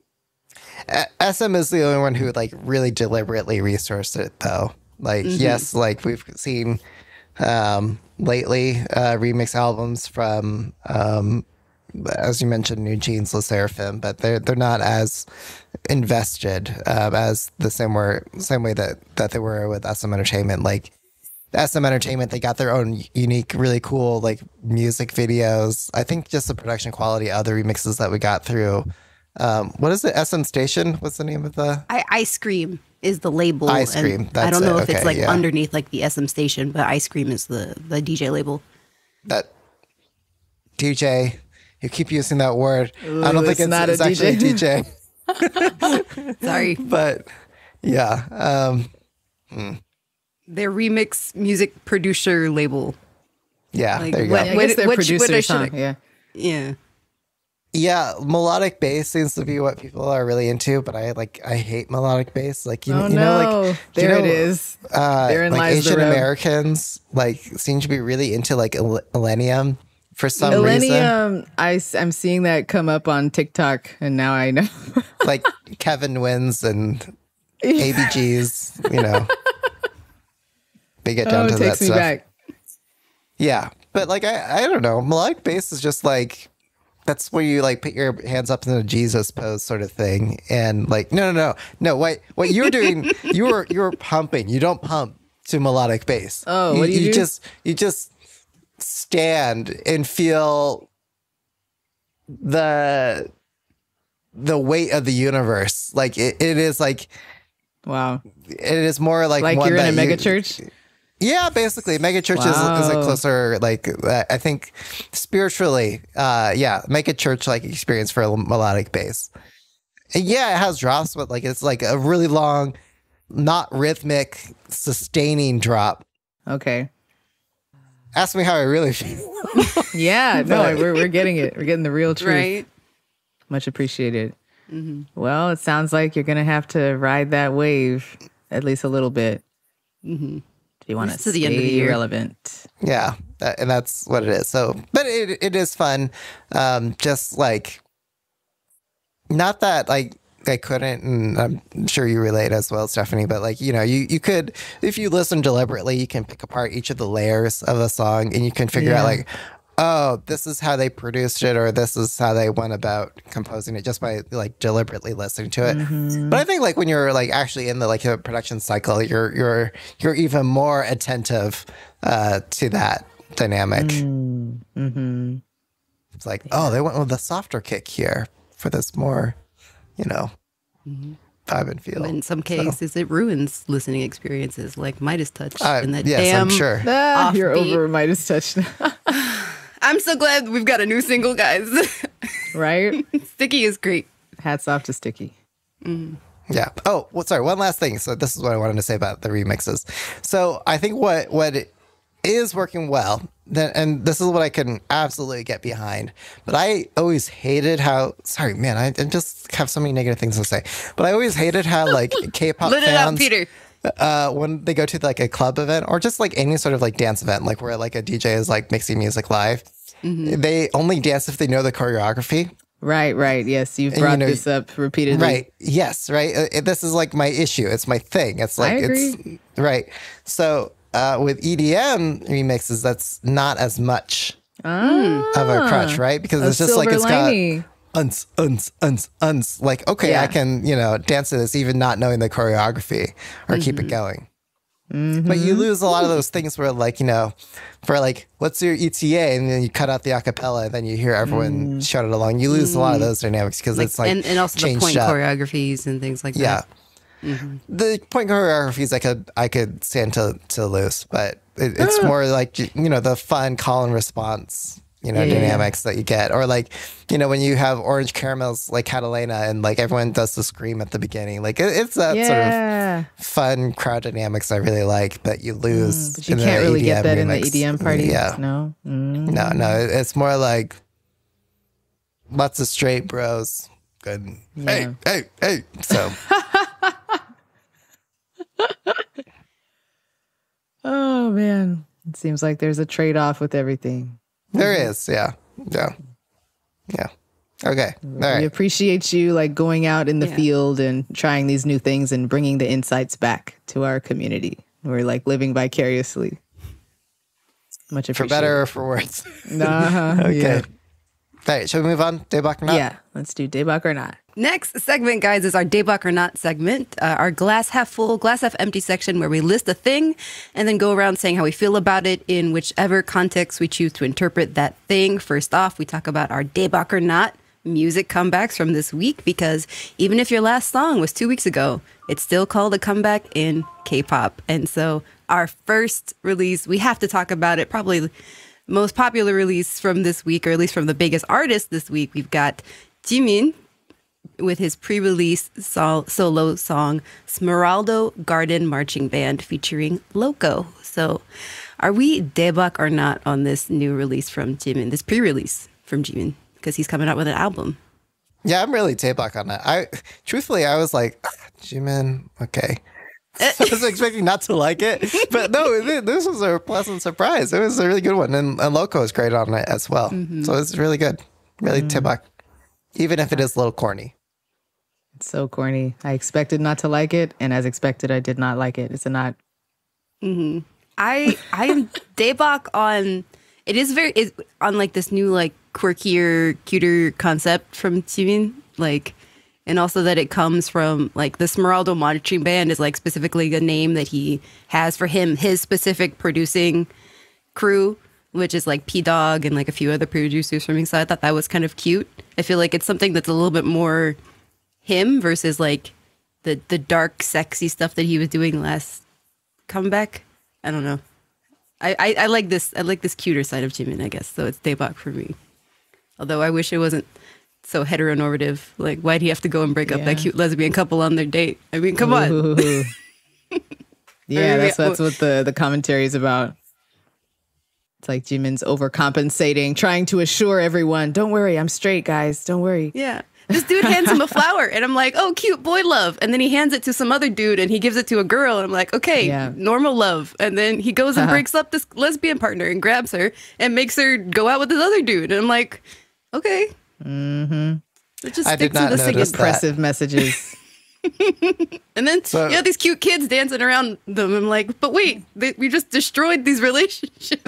A- S M is the only one who like really deliberately resourced it though. Like Mm-hmm. yes, like we've seen um, lately uh, remix albums from um, as you mentioned, New Jeans, Le Sserafim, but they're they're not as invested um, as the same were same way that that they were with S M Entertainment. Like S M Entertainment, they got their own unique, really cool like music videos. I think just the production quality of the remixes that we got through. Um, what is it? S M Station? What's the name of the? I, Ice Cream is the label. Ice and Cream, I that's don't know it. if it's Okay, like yeah. underneath like the S M station, but Ice Cream is the the D J label. That D J. You keep using that word. Ooh, I don't think it's it's, not a it's actually a D D J. Sorry, But yeah, um, their remix music producer label. yeah. Like, there you what- go. Yeah, I guess they're Which- which I producers, huh? should've- Yeah. Yeah. Yeah, melodic bass seems to be what people are really into, but I like I hate melodic bass. Like you, Oh you no! know, like there you it know, is. Uh, Therein like lies the Asian rub. Americans like seem to be really into like Ill- Millennium for some reason. Millennium. I am seeing that come up on TikTok, and now I know. Like Kevin Wins and A B Gs, you know. They get down oh, to it that takes me stuff. back. Yeah, but like I, I don't know, melodic bass is just like that's where you like put your hands up in a Jesus pose sort of thing, and like no, no, no, no. What what you're doing? you were you were pumping. You don't pump to melodic bass. Oh, what do you do? just you just stand and feel the the weight of the universe. Like it, it is like Wow! it is more like Like one you're in a that mega you- church. Yeah, basically, mega church is, is a Wow. closer, like uh, I think, spiritually. Uh, yeah, mega church like experience for a melodic bass. And yeah, it has drops, but like it's like a really long, not rhythmic, sustaining drop. Okay. Ask me how I really feel. Yeah. No, But- we're we're getting it. We're getting the real truth. Right. Much appreciated. Well, it sounds like you're gonna have to ride that wave at least a little bit. If you want to To the stay end of the year. relevant. Yeah, that, and that's what it is. So, but it it is fun. Um, just like, not that like I couldn't, and I'm sure you relate as well, Stephanie. But like, you know, you you could, if you listen deliberately, you can pick apart each of the layers of a song, and you can figure out Yeah. like, oh, this is how they produced it, or this is how they went about composing it, just by like deliberately listening to it. But I think like when you're like actually in the like a production cycle, you're you're you're even more attentive uh, to that dynamic. Mm-hmm. It's like, oh, they went with the softer kick here for this more, you know, vibe and feel. But in some cases, it ruins listening experiences, like Midas Touch Uh, and that yes, damn. I'm sure. Ah, you're Offbeat. over Midas Touch now. I'm so glad we've got a new single, guys. Right? Sticky is great. Hats off to Sticky. Yeah. Oh, well, sorry. One last thing. So this is what I wanted to say about the remixes. So I think what what it is working well, then, and this is what I can absolutely get behind. But I always hated how. Sorry, man. I, I just have so many negative things to say. But I always hated how like K-pop Let it out, fans, Peter. uh, when they go to like a club event or just like any sort of like dance event, like where like a D J is like mixing music live, Mm-hmm. they only dance if they know the choreography. Right, right. Yes, you've you brought know- this up repeatedly. Right. Yes. Right. Uh, this is like my issue. It's my thing. It's like, I it's right. So uh, with E D M remixes, that's not as much Ah, of a crutch, right? Because a it's just like silver it's lining. got uns, uns, uns, uns. Like, okay, Yeah. I can, you know, dance to this even not knowing the choreography or keep it going. But you lose a lot of those things where, like, you know, for like, what's your E T A? And then you cut out the acapella and then you hear everyone shout it along. You lose a lot of those dynamics because it's like, and, and also the changed point up. choreographies and things like Yeah. that. The point choreographies I could I could stand to to lose, but it, it's more like, you know, the fun call and response, you know, Yeah. dynamics that you get, or like, you know, when you have Orange Caramels like Catalina and like everyone does the scream at the beginning, like it, it's that sort of Yeah. fun crowd dynamics I really like that you lose. But you in can't the really E D M get that in the remix. E D M parties. Yeah, No. Mm. no, no, it- it's more like lots of straight bros. Good. Hey, hey, hey. So. Oh man. It seems like there's a trade off with everything. There is, yeah, yeah, yeah. Okay, all We right. appreciate you like going out in the Yeah. field and trying these new things and bringing the insights back to our community. We're like living vicariously. Much For appreciated. better or for worse. Uh-huh. Okay. Yeah. All right, shall we move on? Daybak or not? Yeah. Let's do Daybak or not. Next segment, guys, is our Daybak or Not segment, uh, our glass half full, glass half empty section where we list a thing and then go around saying how we feel about it in whichever context we choose to interpret that thing. First off, we talk about our Daybak or Not music comebacks from this week, because even if your last song was two weeks ago, it's still called a comeback in K-pop. And so our first release, we have to talk about it, probably the most popular release from this week, or at least from the biggest artist this week. We've got Jimin with his pre-release sol- solo song Smeraldo Garden Marching Band featuring Loco. So are we Daebak or not on this new release from Jimin, this pre-release from Jimin, because he's coming out with an album? Yeah, I'm really Daybak on that. I truthfully, I was like, ah, Jimin, okay. I was expecting not to like it, but no, th- this was a pleasant surprise. It was a really good one, and, and Loco is great on it as well. So it's really good, really Daybak, even if it is a little corny. It's so corny. I expected not to like it, and as expected, I did not like it. It's a not. I I am Daebak on. It is very it's on like this new like quirkier, cuter concept from Jimin, like, and also that it comes from like the Smeraldo Marching Band is like specifically a name that he has for him, his specific producing crew, which is like P Dog and like a few other producers from inside. I thought that was kind of cute. I feel like it's something that's a little bit more him versus like the the dark, sexy stuff that he was doing last comeback. I don't know. I, I, I like this. I like this cuter side of Jimin, I guess. So it's Daebak for me. Although I wish it wasn't so heteronormative. Like, why'd he have to go and break up Yeah. that cute lesbian couple on their date? I mean, come on. Ooh. Yeah, Or that's maybe- that's what the the commentary is about. It's like Jimin's overcompensating, trying to assure everyone, "Don't worry, I'm straight, guys. Don't worry." Yeah. this dude hands him a flower, and I'm like, oh, cute boy love. And then he hands it to some other dude, and he gives it to a girl, and I'm like, okay, Yeah. normal love. And then he goes and Uh-huh. breaks up this lesbian partner and grabs her and makes her go out with this other dude. And I'm like, okay. Mm-hmm. Just I stick did to not the notice singing. that. Impressive messages. And then So- you have these cute kids dancing around them. I'm like, but wait, they, we just destroyed these relationships.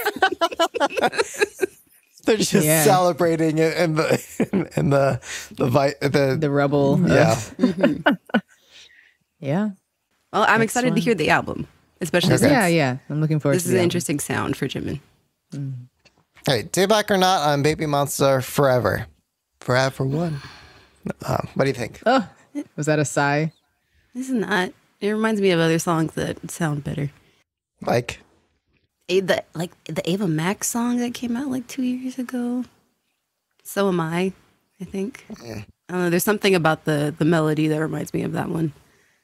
They're just Yeah. celebrating it in the in the the vi- the, The rubble. of- yeah. yeah. Well, I'm Next excited one. to hear the album, especially Okay. since Yeah, yeah. I'm looking forward this to is the an album. interesting sound for Jimin. Hey, Daybach or not on Baby Monster forever, forever one. Um, what do you think? Oh, was that a sigh? This is not. It reminds me of other songs that sound better. Like, A, the like the Ava Max song that came out like two years ago. So am I. I think. I don't know. There's something about the the melody that reminds me of that one.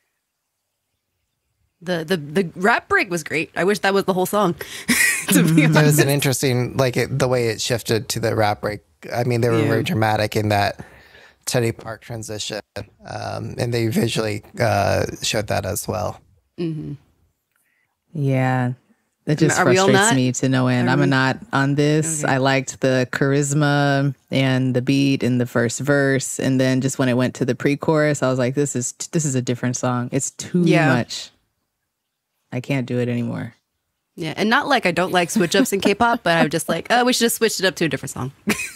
The the the rap break was great. I wish that was the whole song. to be it was honest. an interesting, like it, the way it shifted to the rap break. I mean, they were Yeah. very dramatic in that Teddy Park transition, um, and they visually uh, showed that as well. Yeah. That just Are we all frustrates not? me to no end. Are I'm a we- not on this. I liked the charisma and the beat in the first verse, and then just when it went to the pre-chorus, I was like, "This is this is a different song. It's too Yeah. much. I can't do it anymore." Yeah, and not like I don't like switch ups in K-pop, but I'm just like, oh, we should just switch it up to a different song.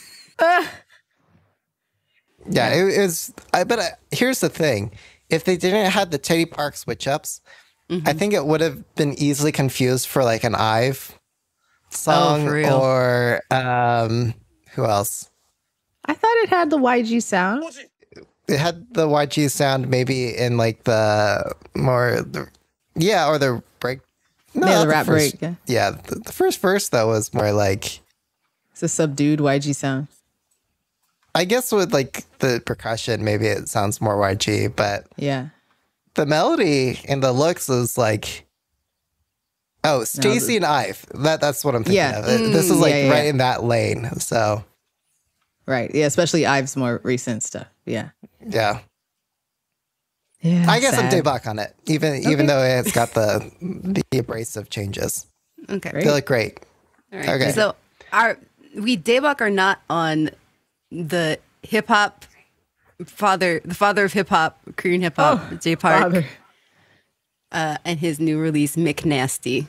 Yeah, it, it was. I, but uh, here's the thing: if they didn't have the Teddy Park switch ups, I think it would have been easily confused for like an Ive song for real. or um, who else? I thought it had the Y G sound. It had the Y G sound maybe in like the more, the, yeah, or the break. No, Yeah, not the rap first- break, yeah. Yeah, the, the first verse though was more like, It's a subdued Y G sound. I guess with like the percussion, maybe it sounds more Y G, but Yeah. the melody and the looks is like, oh, Stacy and Ive. That that's what I'm thinking Yeah. of. It- this is Mm, like yeah, yeah, right yeah. in that lane. So Right. Yeah, especially Ive's more recent stuff. Yeah. yeah, Yeah. I guess I'm sad. Daybach on it, even even though it's got the the abrasive changes. Okay. Great. They look great. All right. Okay. So our we Daebak are not on the hip hop father, the father of hip hop, Korean hip hop, Oh, J Park, Father. uh, and his new release McNasty,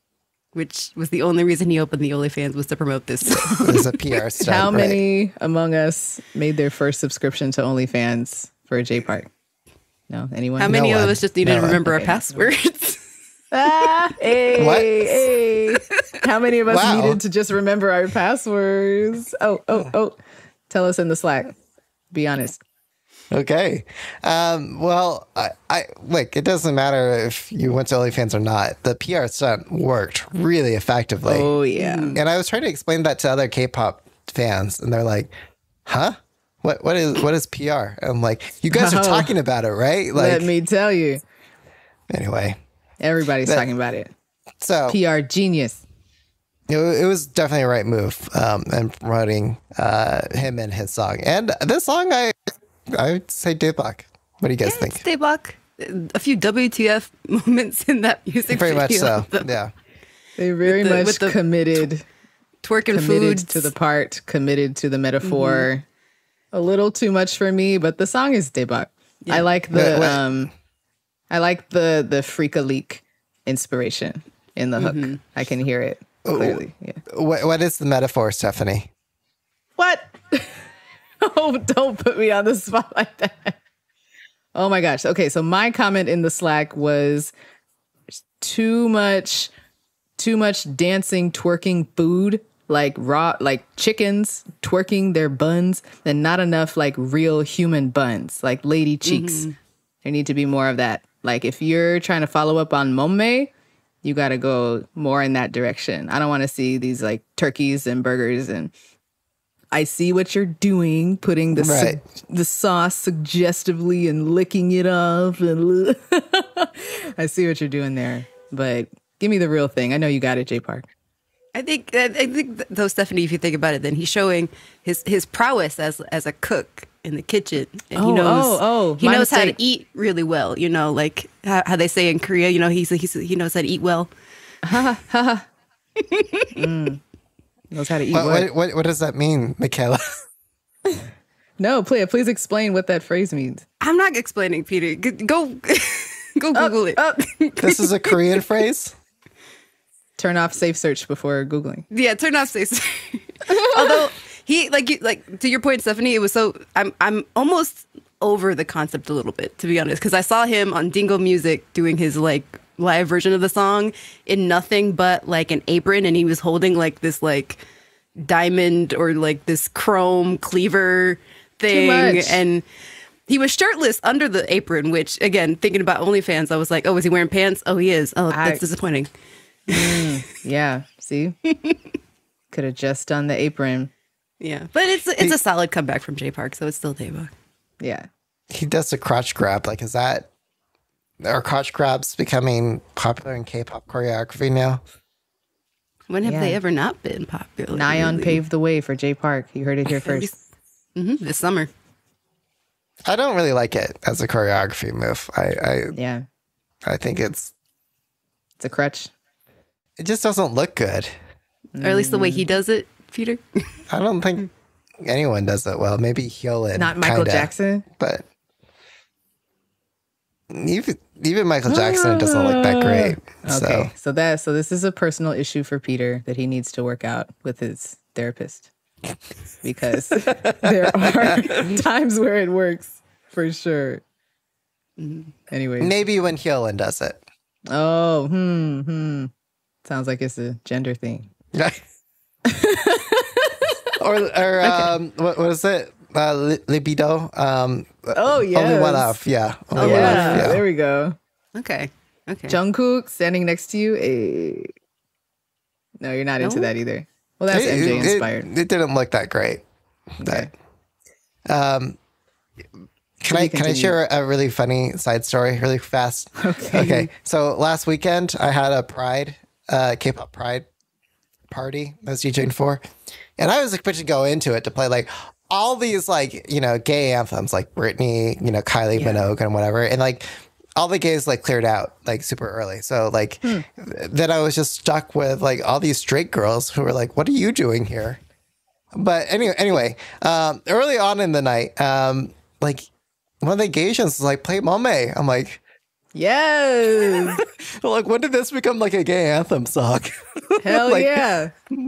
which was the only reason he opened the OnlyFans was to promote this. There's a P R stunt. How right? many among us made their first subscription to OnlyFans for a J Park? No, anyone? How many No of one. us just needed No to one. remember Okay. our passwords? Ah, hey, What? hey. How many of us Wow. needed to just remember our passwords? Oh, oh, oh. Tell us in the Slack. Be honest. Okay. Um, well, I, I like it doesn't matter if you went to OnlyFans or not. The P R stunt worked really effectively. Oh, yeah. And I was trying to explain that to other K-pop fans, and they're like, "Huh? What? What is? What is P R?" And I'm like, "You guys are Oh. talking about it, right?" Like, Let me tell you. anyway. Everybody's That- talking about it. So P R genius. it, wa- it was definitely a right move, um, and promoting uh, him and his song. And this song, I I would say Daebak. What do you guys think? It's Daebak. A few W T F moments in that music Very much video. so. The Yeah. They very With the- much with the committed. twerking committed food to the part, committed to the metaphor. A little too much for me, but the song is Daebak. I like the Wait, wait. um I like the the Freaka Leak inspiration in the hook. I can hear it clearly. Yeah. What, what is the metaphor, Stephanie? What? Oh, don't put me on the spot like that. Oh my gosh. Okay, so my comment in the Slack was too much too much dancing, twerking food, like raw like chickens twerking their buns, and not enough like real human buns, like lady cheeks. There need to be more of that. Like if you're trying to follow up on Momme, you got to go more in that direction. I don't want to see these like turkeys and burgers, and I see what you're doing, putting the su- Right. the sauce suggestively and licking it off, and I see what you're doing there. But give me the real thing. I know you got it, J Park. I think I I think th- though, Stephanie, if you think about it, then he's showing his his prowess as as a cook in the kitchen, and Oh, he knows oh, oh, he my knows how to mistake. eat really well. You know, like how, how they say in Korea. You know, he's, he's he knows how to eat well. Knows how to eat What, what? what, what, what does that mean, Michaela? No, please, please explain what that phrase means. I'm not explaining, Peter. G- Go go Google it. This is a Korean phrase? Turn off safe search before Googling. Yeah, turn off safe. Although he like you like to your point, Stephanie, it was so I'm I'm almost over the concept a little bit, to be honest, because I saw him on Dingo Music doing his like live version of the song in nothing but like an apron, and he was holding like this like diamond or like this chrome cleaver thing, much. and he was shirtless under the apron. Which again, thinking about OnlyFans, I was like, oh, is he wearing pants? Oh, he is. Oh, I- that's disappointing. Yeah, see? Could have just done the apron. Yeah, but it's it's a solid comeback from J Park, so it's still Daebak. Yeah. He does a crotch grab. Like, is that, are crotch grabs becoming popular in K-pop choreography now? When have Yeah. they ever not been popular? Nyan really? paved the way for J Park. You heard it here first. Mhm, this summer. I don't really like it as a choreography move. I, I, Yeah. I think it's, It's a crutch. it just doesn't look good. Or at least the way he does it, Peter. I don't think anyone does it well. Maybe Hyolyn. Not Michael kinda, Jackson. But even even Michael Jackson doesn't look that great. Okay. So So that so this is a personal issue for Peter that he needs to work out with his therapist. Because there are times where it works for sure. Anyway. maybe when Hyolyn does it. Oh, hmm, hmm. Sounds like it's a gender thing. or or um, what, what is it? Uh, li- libido. Um, Oh, only yes. one off. Yeah. Only one Yeah, off. Yeah. there we go. Okay. Okay. Jungkook standing next to you. Eh. No, you're not into No? that either. Well, that's It- M J it- inspired. It, it didn't look that great. Okay. Um, can I you can I continue. share a really funny side story really fast? Okay. Okay. So last weekend I had a Pride, uh, K-pop Pride party I was DJing for, and I was expecting to go into it to play like all these like you know gay anthems like Britney, you know Kylie Minogue and whatever, and like all the gays like cleared out like super early. So like th- then I was just stuck with like all these straight girls who were like, "What are you doing here?" But anyway, anyway, um, early on in the night, um, like one of the Asians was like, "Play Mome." I'm like, Yes. like when did this become like a gay anthem song? Hell Like, yeah.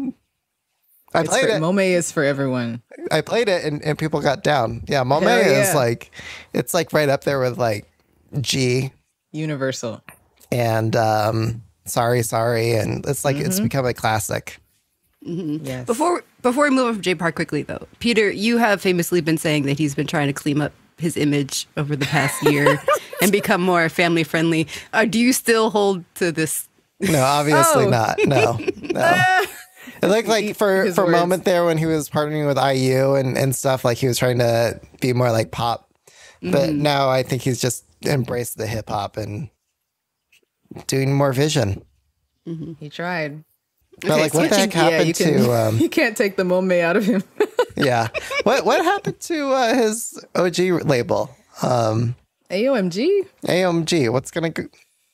I It's played for, it. Mome is for everyone. I played it, and, and people got down. Yeah, Mome Hell is yeah. like, it's like right up there with like G Universal. and um, Sorry, Sorry, and it's like Mm-hmm. it's become a classic. Yes. Before before we move on from J Park quickly though, Peter, you have famously been saying that he's been trying to clean up his image over the past year and become more family friendly. Uh, do you still hold to this? No, obviously Oh. not. No, no. It looked like for His for a words. moment there when he was partnering with I U and, and stuff, like he was trying to be more like pop. But Mm-hmm. now I think he's just embraced the hip hop and doing more vision. He tried. But Okay, like, what the switching- heck happened you can, to? Um, you can't take the Mome out of him. yeah, what what happened to uh, his O G label? Um, A O M G. A M G. What's gonna go?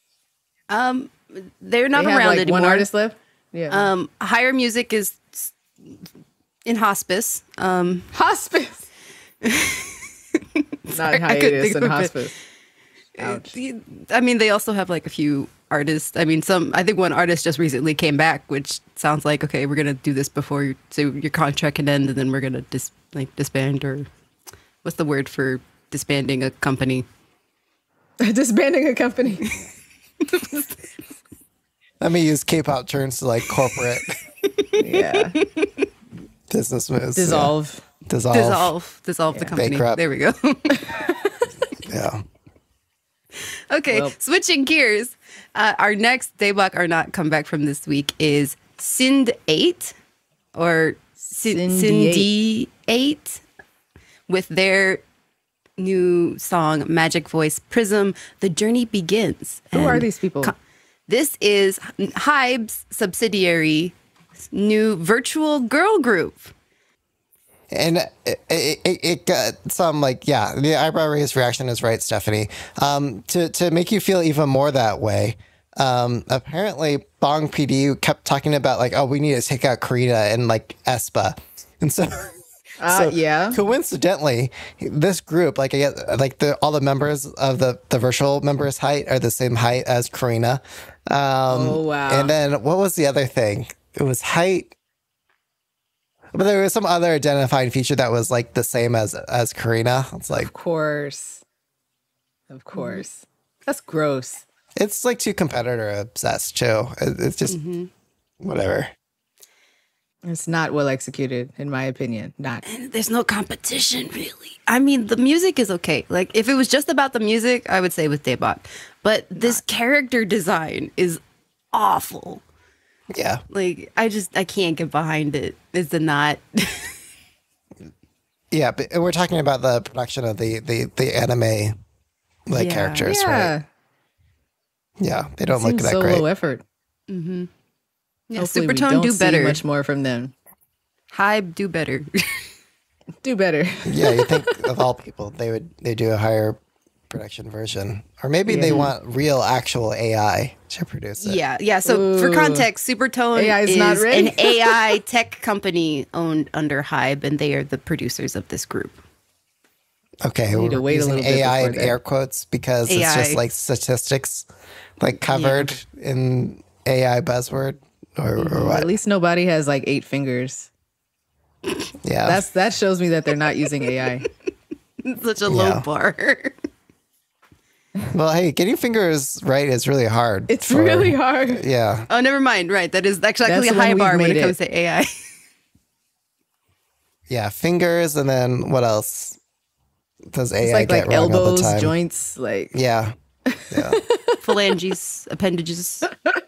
Um, they're not They have around like anymore. one artist left. Yeah. Um, Higher Music is in hospice. Um, Hospice. Not I couldn't hiatus think and of it. hospice. Ouch. I mean, they also have like a few artists. I mean, some. I think one artist just recently came back, which sounds like okay, we're gonna do this before you, so your contract can end, and then we're gonna dis, like disband or what's the word for disbanding a company? Disbanding a company. Let me use K-pop terms to like corporate Yeah. business moves. Yeah. Dissolve. Dissolve. Dissolve, dissolve the company. Bankrupt. There we go. Yeah. Okay, Well- switching gears. Uh, our next Daebak or not comeback from this week is Sind eight or Sin- Cindy Cindy eight with their new song Magic Voice Prism. The journey begins. Who are And these people? co- This is Hybe's subsidiary new virtual girl group. and it, it, it it got some like yeah, the eyebrow raise reaction is right, Stephanie. Um, to to make you feel even more that way. Um, apparently, Bong P D kept talking about like, oh, we need to take out Karina and like aespa, and so. Uh, So, yeah. coincidentally, this group, like I get, like the all the members of the the virtual members' height are the same height as Karina. Um, Oh, wow. And then what was the other thing? It was height, but there was some other identifying feature that was like the same as as Karina. It's like Of course. Of course. That's gross. it's like too competitor obsessed too. It, it's just whatever. It's not well executed, in my opinion. Not. There's no competition, really. I mean, the music is okay. Like, if it was just about the music, I would say with Daebak. But this character design is awful. Yeah, Like, I just, I can't get behind it. It's a not. yeah. But we're talking about the production of the the the anime like Yeah. characters, Yeah. right? Yeah, they don't look Seems that so great. low effort. Yeah, Hopefully we Supertone don't do see better. much more from them. Hybe do better. Do better. Yeah, you think of all people, they would they do a higher production version, or maybe they Yeah. want real actual A I to produce it. Yeah, yeah. So for Ooh. context, Supertone A I is is not ready. an A I tech company owned under Hybe, and they are the producers of this group. Okay, need to we're wait a using little bit A I before in that. air quotes because it's A I. just like statistics, like covered in A I buzzword or, or what? At least nobody has like eight fingers. Yeah, That's that shows me that they're not using A I. Such a low Yeah. bar. well, hey, getting fingers right is really hard. It's for- really hard. Yeah, Oh, never mind. Right, that is actually That's a when high we've bar when made it comes it. to A I. yeah, fingers, and then what else does A I It's like get like wrong all the elbows, time? joints, like Yeah, yeah. Phalanges, appendages.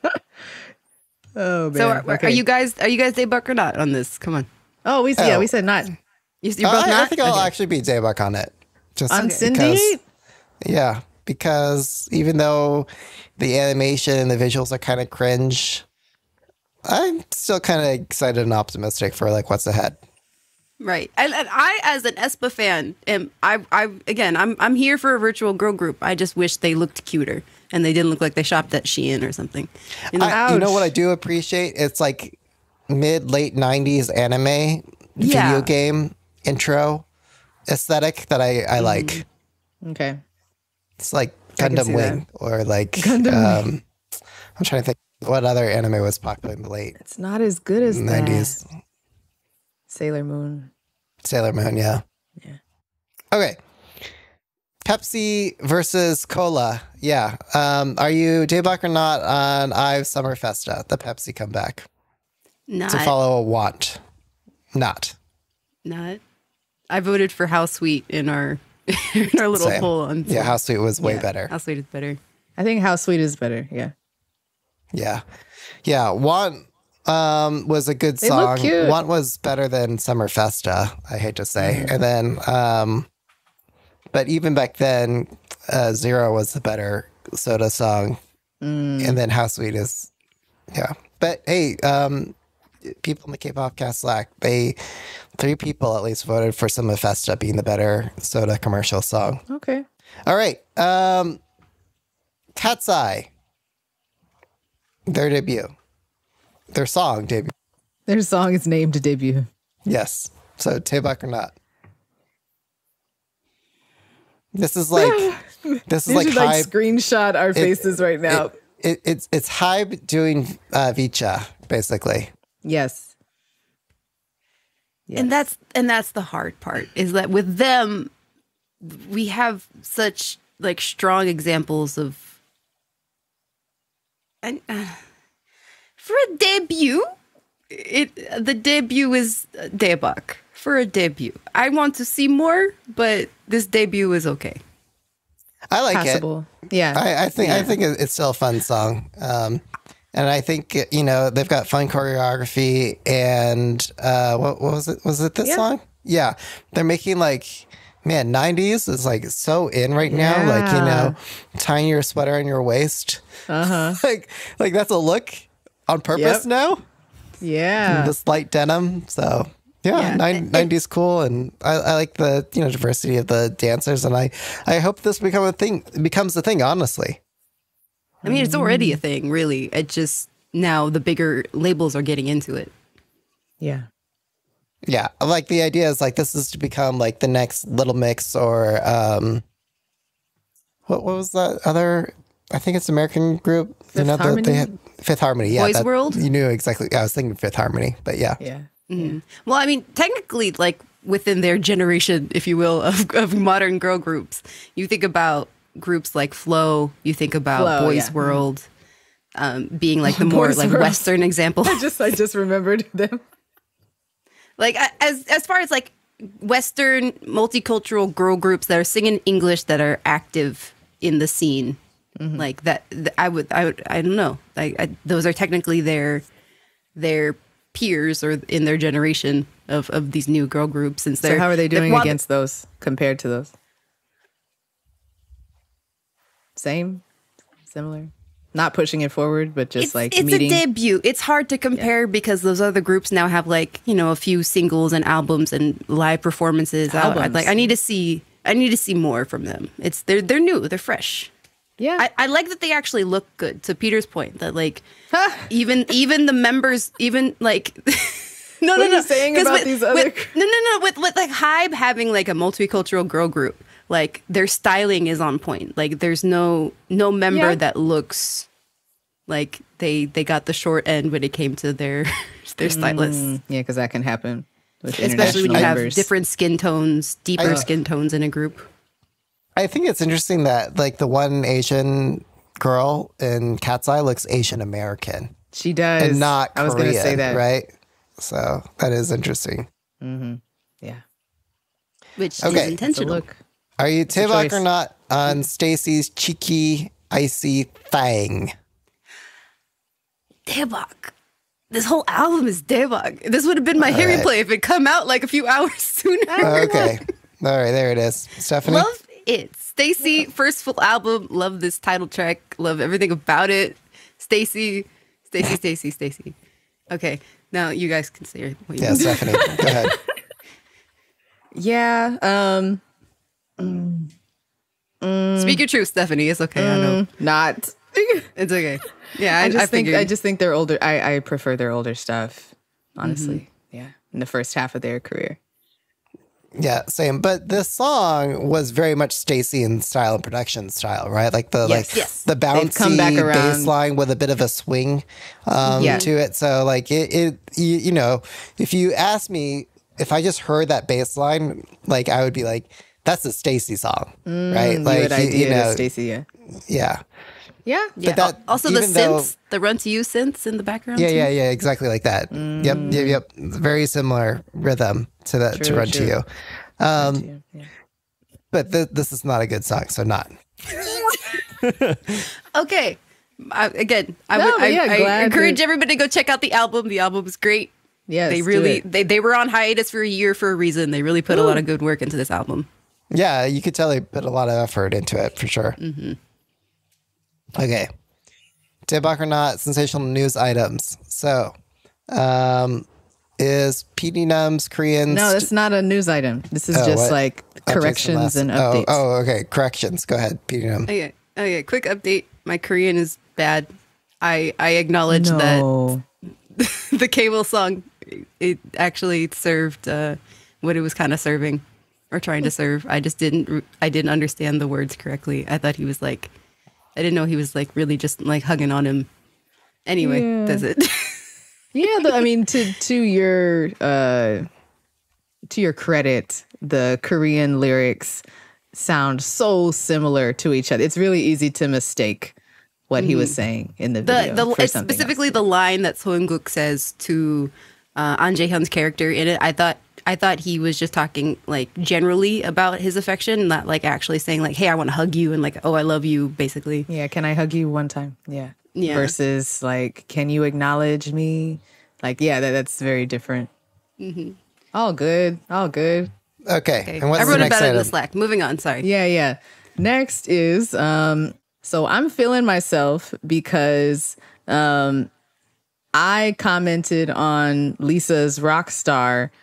oh man. So are, Okay. are you guys are you guys Daebak or not on this? Come on, Oh, we yeah, Oh. we said not you, you're both I, not. I think I'll Okay. actually be Daebak on it. Just on because- Cindy. Yeah, because even though the animation and the visuals are kind of cringe, I'm still kind of excited and optimistic for like what's ahead. Right. And, and I, as an aespa fan, am I, I again, I'm I'm here for a virtual girl group. I just wish they looked cuter and they didn't look like they shopped at Shein or something. You know? I, you know Ouch. what I do appreciate? It's like mid late nineties anime Yeah. video game intro aesthetic that I I Mm-hmm. like. Okay. It's like can Gundam see Wing or like Gundam um, I'm trying to think what other anime was popular in the late It's not as good as nineties. that. Sailor Moon. Sailor Moon, yeah. Yeah. Okay. Pepsi versus Cola. Yeah. Um, are you Daybach or not on Ive Summer Festa, the Pepsi comeback? not, To follow a want. Not. not. I voted for How Sweet in our in our little Same. poll on. Yeah, How Sweet was way Yeah, better. How Sweet is better. I think How Sweet is better. Yeah. Yeah. Yeah. Want um, was a good They look song. cute. Want was better than Summer Festa, I hate to say. Mm-hmm. And then, um, but even back then, uh, Zero was the better soda song. Mm. And then How Sweet is, yeah. But hey, um, people in the K-pop cast Slack, they, three people at least voted for Summer Festa being the better soda commercial song. Okay. All right. Um, Cat's Eye, their debut, their song debut. Their song is named Debut. Yes. So Taebak or not. This is like this is We like should like Hybe. screenshot our faces right now. It, it, it's it's Hybe doing uh, Vicha basically. yes. And that's and that's the hard part is that with them, we have such like strong examples of. And uh, for a debut, it the debut is uh, Daebak. For a debut, I want to see more, but this debut is okay. I like Possible. Yeah. it. I, I think I think it- it's still a fun song. Um, and I think you know they've got fun choreography and uh, what, what was it? Was it this Yeah. song? Yeah, they're making like. Man, nineties is like so in right now. Like, you Yeah. know, tying your sweater on your waist. Uh-huh. like, like that's a look on purpose Yep. now. Yeah. This light denim. So, Yeah, Yeah. nine, nineties cool, and I, I like the you know diversity of the dancers, and I, I hope this become a thing becomes a thing. Honestly, I mean, it's already a thing, really. It just now the bigger labels are getting into it. Yeah. yeah, like the idea is like this is to become like the next Little Mix or um, what what was that other? I think it's American group. Fifth that Harmony? they had Fifth Harmony. Yeah, Boys World? You knew exactly. Yeah, I was thinking Fifth Harmony, but yeah, Yeah. Well, I mean, technically, like within their generation, if you will, of, of modern girl groups, you think about groups like Flow, you think about Flow, Boys yeah. World um, being like the more Boys like World. Western example. I just I just remembered them. Like a- as as far as like Western multicultural girl groups that are singing English that are active in the scene, like that, th- I would I would I don't know. Like I, those are technically their their peers or in their generation of of these new girl groups. Since So they're how are they they're- doing while- against those compared to those? Same, similar, not pushing it forward, but just it's, like it's meeting. a debut. It's hard to compare because those other groups now have like you know a few singles and albums and live performances out. I'd Albums. like I need to see I need to see more from them. It's they're they're new. They're fresh. yeah, I, I like that they actually look good. To Peter's point, that like even even the members, even like no What no are no you saying 'Cause about with- these other- with- no no no with with like Hybe having like a multicultural girl group, like their styling is on point. Like there's no no member Yeah. that looks like they they got the short end when it came to their their stylists. Mm, yeah, because that can happen, with Especially when you international have members. different skin tones, deeper I- skin tones in a group. I think it's interesting that like the one Asian girl in Cat's Eye looks Asian American She does. and not I was Korean, gonna say that. right? So that is interesting. Yeah. Which Okay. is So intentional. Look. Are you a Tibok or choice. not on Stacy's cheeky icy thang? Daebak. This whole album is Daebak. This would have been my Harry right. play if it come out like a few hours sooner. Okay. All right, there it is. Stephanie? Love it. Stacy, first full album. Love this title track. Love everything about it. Stacy, Stacy, Stacy, Stacy. Okay, now you guys can say your- what you Yeah, Stephanie. Go ahead. Yeah. Um. Speak your truth, Stephanie. It's okay. I know. Not. It's okay. Yeah, I, I just I think figured. I just think they're older. I I prefer their older stuff. Honestly. Mm-hmm. Yeah. In the first half of their career. Yeah, same. But this song was very much Stacy in style and production style, right? Like the Yes, like yes. the bouncy come back around. bass line with a bit of a swing um, Yeah. to it. So like it, it you, you know, if you ask me if I just heard that bass line, like I would be like, that's a Stacy song, right? You Like had you, idea you to know, Stacey. Yeah. yeah. Yeah. yeah. that- al- also, the even though- synths, the run to you synths in the background. Yeah, too. yeah, yeah, exactly like that. Yep, yep, yep. Very similar rhythm to that to True, Run to true. You. Um, Yeah. yeah. but th- this is not a good song, so not. Okay. I, again, I, No, would, but I, yeah, I glad encourage that- everybody to go check out the album. The album is great. Yes, they do really it. they, they were on hiatus for a year for a reason. They really put a lot of good work into this album. Yeah, you could tell they put a lot of effort into it for sure. Mm-hmm. Okay. Daebak or not, sensational news items. So, um, is P D Num's Korean? No, st- that's not a news item. This is Oh, just what? like Updates from corrections last- and oh, updates. Oh, okay. Corrections. Go ahead, P D Num. Okay, okay. Quick update. My Korean is bad. I I acknowledge that no. the K-Will song it actually served uh, what it was kind of serving or trying to serve. I just didn't I didn't understand the words correctly. I thought he was like I didn't know he was like really just like hugging on him. Anyway, Yeah. that's it. Yeah, the, I mean, to to your uh, to your credit, the Korean lyrics sound so similar to each other. It's really easy to mistake what he was saying in the the video. the for it's something specifically the line that So Eun-guk says to uh, An Jae-hyun's character in it. I thought I thought he was just talking like generally about his affection, not like actually saying like, "Hey, I want to hug you," and like, "Oh, I love you," basically. else. Yeah, can I hug you one time? Yeah. Yeah. Versus like, can you acknowledge me? Like, yeah, that, that's very different. Mm-hmm. All good. All good. Okay. Okay. And what's I the wrote next about it in the item? Slack. Moving on. Sorry. Yeah, yeah. Next is um so I'm feeling myself because um I commented on Lisa's Rockstar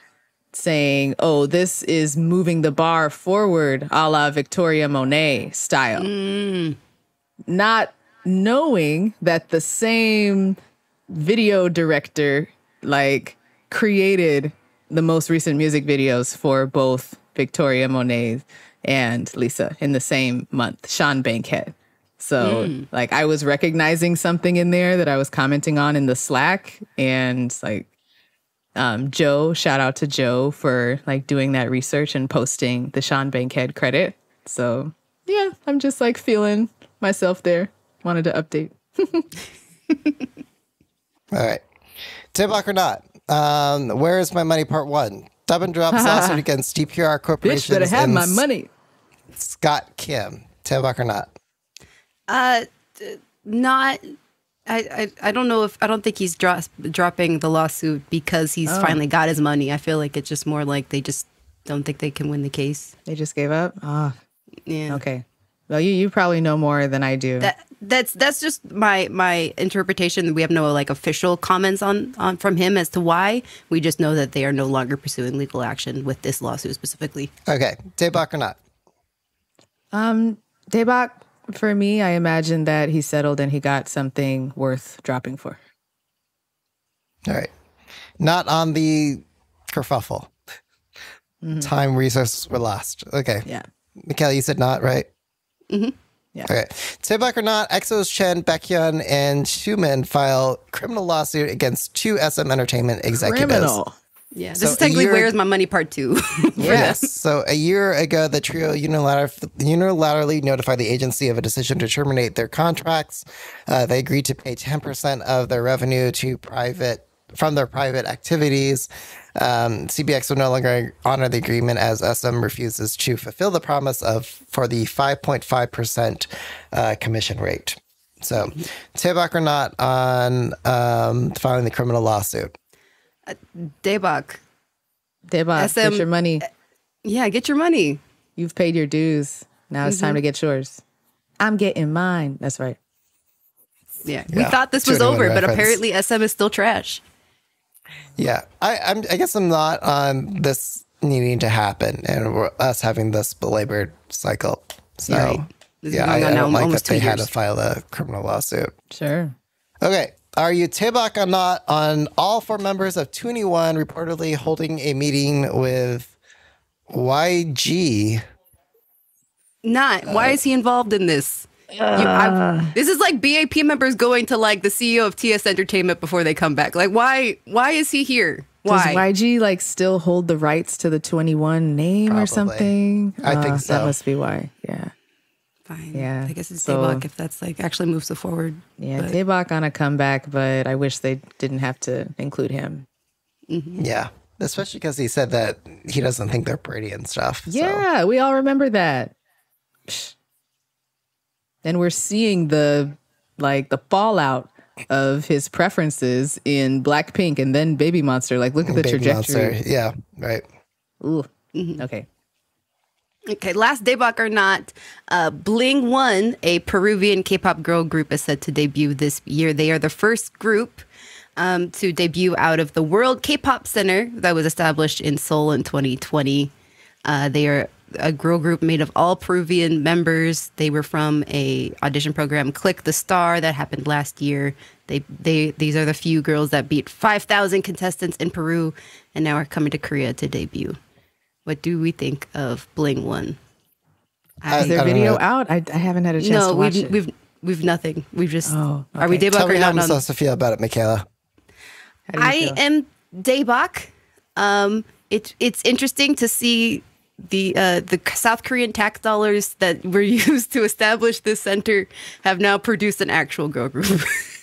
saying, oh, this is moving the bar forward a la Victoria Monet style. Mm. Not knowing that the same video director like created the most recent music videos for both Victoria Monet and Lisa in the same month, Sean Bankhead. So mm. like I was recognizing something in there that I was commenting on in the Slack, and like um, Joe, shout out to Joe for like doing that research and posting the Sean Bankhead credit. So yeah, I'm just like feeling myself there. Wanted to update. All right. Daebak or not? Um, Where is My Money Part One? Dub and Drop's lawsuit against D P R Corporation. Bitch better have my money. Scott Kim. Daebak or not? Uh, not. I, I I don't know if I don't think he's dro- dropping the lawsuit because he's Oh. finally got his money. I feel like it's just more like they just don't think they can win the case. They just gave up? Ah, Yeah. okay. Well, you, you probably know more than I do. That that's that's just my my interpretation. We have no like official comments on, on from him as to why. We just know that they are no longer pursuing legal action with this lawsuit specifically. Okay. Daebak or not? Um, Daebak, for me, I imagine that he settled and he got something worth dropping for. All right. Not on the kerfuffle. Mm-hmm. Time, resources were lost. Okay. Yeah. Mikhail, you said not, right? Mm-hmm. Yeah. Okay. Daebak or not, E X O's Chen, Baekhyun, and Schumann file criminal lawsuit against two S M Entertainment executives. Criminal. Yeah. This So is technically a year- Where's My Money Part Two. Yes. So a year ago, the trio unilater- unilaterally notified the agency of a decision to terminate their contracts. Uh, they agreed to pay ten percent of their revenue to private from their private activities. Um, C B X will no longer honor the agreement as S M refuses to fulfill the promise of for the five point five percent uh, commission rate. So, Daebak or not on um, filing the criminal lawsuit? Daebak. Daebak, S M get your money. Yeah, get your money. You've paid your dues. Now it's time to get yours. I'm getting mine. That's right. Yeah. We Yeah, thought this was twenty-one over, but reference. apparently S M is still trash. Yeah, I, I'm. I guess I'm not on this needing to happen and we're, us having this belabored cycle. So, You're right. This is yeah, going I, on I now don't like that almost two they had years. to file a criminal lawsuit. Sure. Okay, are you Daebak or not on all four members of twenty-one reportedly holding a meeting with Y G? Not. Why is he involved in this? You, I, this is like B A P members going to like the C E O of T S Entertainment before they come back. Like, why? Why is he here? Why? Does Y G like still hold the rights to the twenty-one name Probably. or something? I think Uh, so. That must be why. Yeah. Fine. Yeah, I guess it's so- Daebak if that's like actually moves it forward. Yeah. But- Daebak on a comeback, but I wish they didn't have to include him. Yeah, especially because he said that he doesn't think they're pretty and stuff. so. Yeah, we all remember that. Psh. And we're seeing the like the fallout of his preferences in Blackpink and then Baby Monster. Like, look at the Baby trajectory. Monster. Yeah, right. Ooh. Okay. Okay, last Daebak or not, uh, Bling One, a Peruvian K-pop girl group, is set to debut this year. They are the first group um, to debut out of the World K-pop Center that was established in Seoul in twenty twenty. Uh, they are a girl group made of all Peruvian members. They were from a audition program, Click the Star, that happened last year. They they these are the few girls that beat five thousand contestants in Peru, and now are coming to Korea to debut. What do we think of Bling One? I- Is their I don't video know. out? I, I haven't had a chance No, to watch we've it. we've we've nothing. We've just Oh, are we okay. Daebak Tell or me how not? I'm supposed to feel about it, Michaela. How do you I feel? am Daebak. Um, it it's interesting to see the uh, the South Korean tax dollars that were used to establish this center have now produced an actual girl group.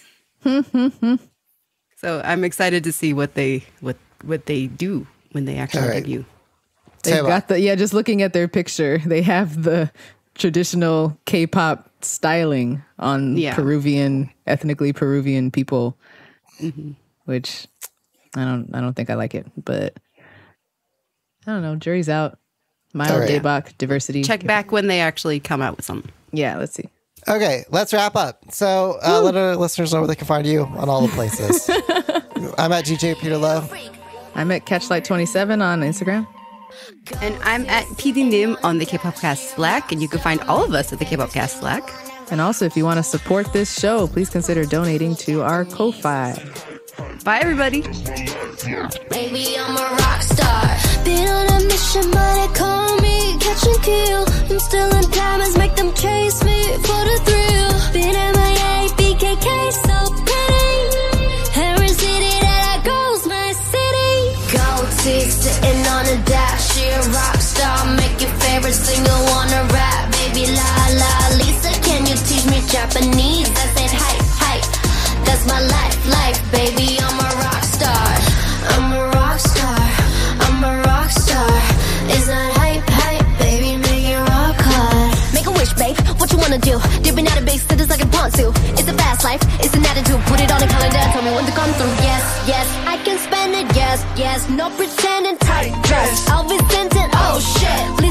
So I'm excited to see what they what what they do when they actually All right. debut. They've Daebak. got the yeah. Just looking at their picture, they have the traditional K-pop styling on Yeah. Peruvian, ethnically Peruvian people, Mm-hmm. which I don't. I don't think I like it, but I don't know. Jury's out. Mild All right. Daebak diversity. Check back when they actually come out with something. Yeah, let's see. Okay, let's wrap up. So uh, let our listeners know where they can find you on all the places. I'm at D J Peter Lowe. I'm at Catchlight twenty-seven on Instagram. And I'm at P D Nim on the K-Pop Cast Slack, and you can find all of us at the K-Pop Cast Slack. And also, if you want to support this show, please consider donating to our Ko-Fi. Bye, everybody. Baby, I'm a rock star. Been on a mission, but they call me catch and kill. I'm still in diamonds, make them chase me for the thrill. Been M I A, B K K, so pretty. Every city that I go's my city. Gold teeth sitting on a dash. She a rock star, make your favorite singer wanna rap. Baby, la la, Lisa, can you teach me Japanese? I said hi, hi. That's my life, life, baby. I'm a rock star. I'm a rock star. I'm a rock star. It's not hype, hype, baby. Make it rock hard. Make a wish, babe. What you wanna do? Dipping out of big cities like a ponzu. It's a fast life. It's an attitude. Put it on a calendar. Tell me when to come through. Yes, yes. I can spend it. Yes, yes. No pretending. Tight dress. I'll be sent in. Oh shit.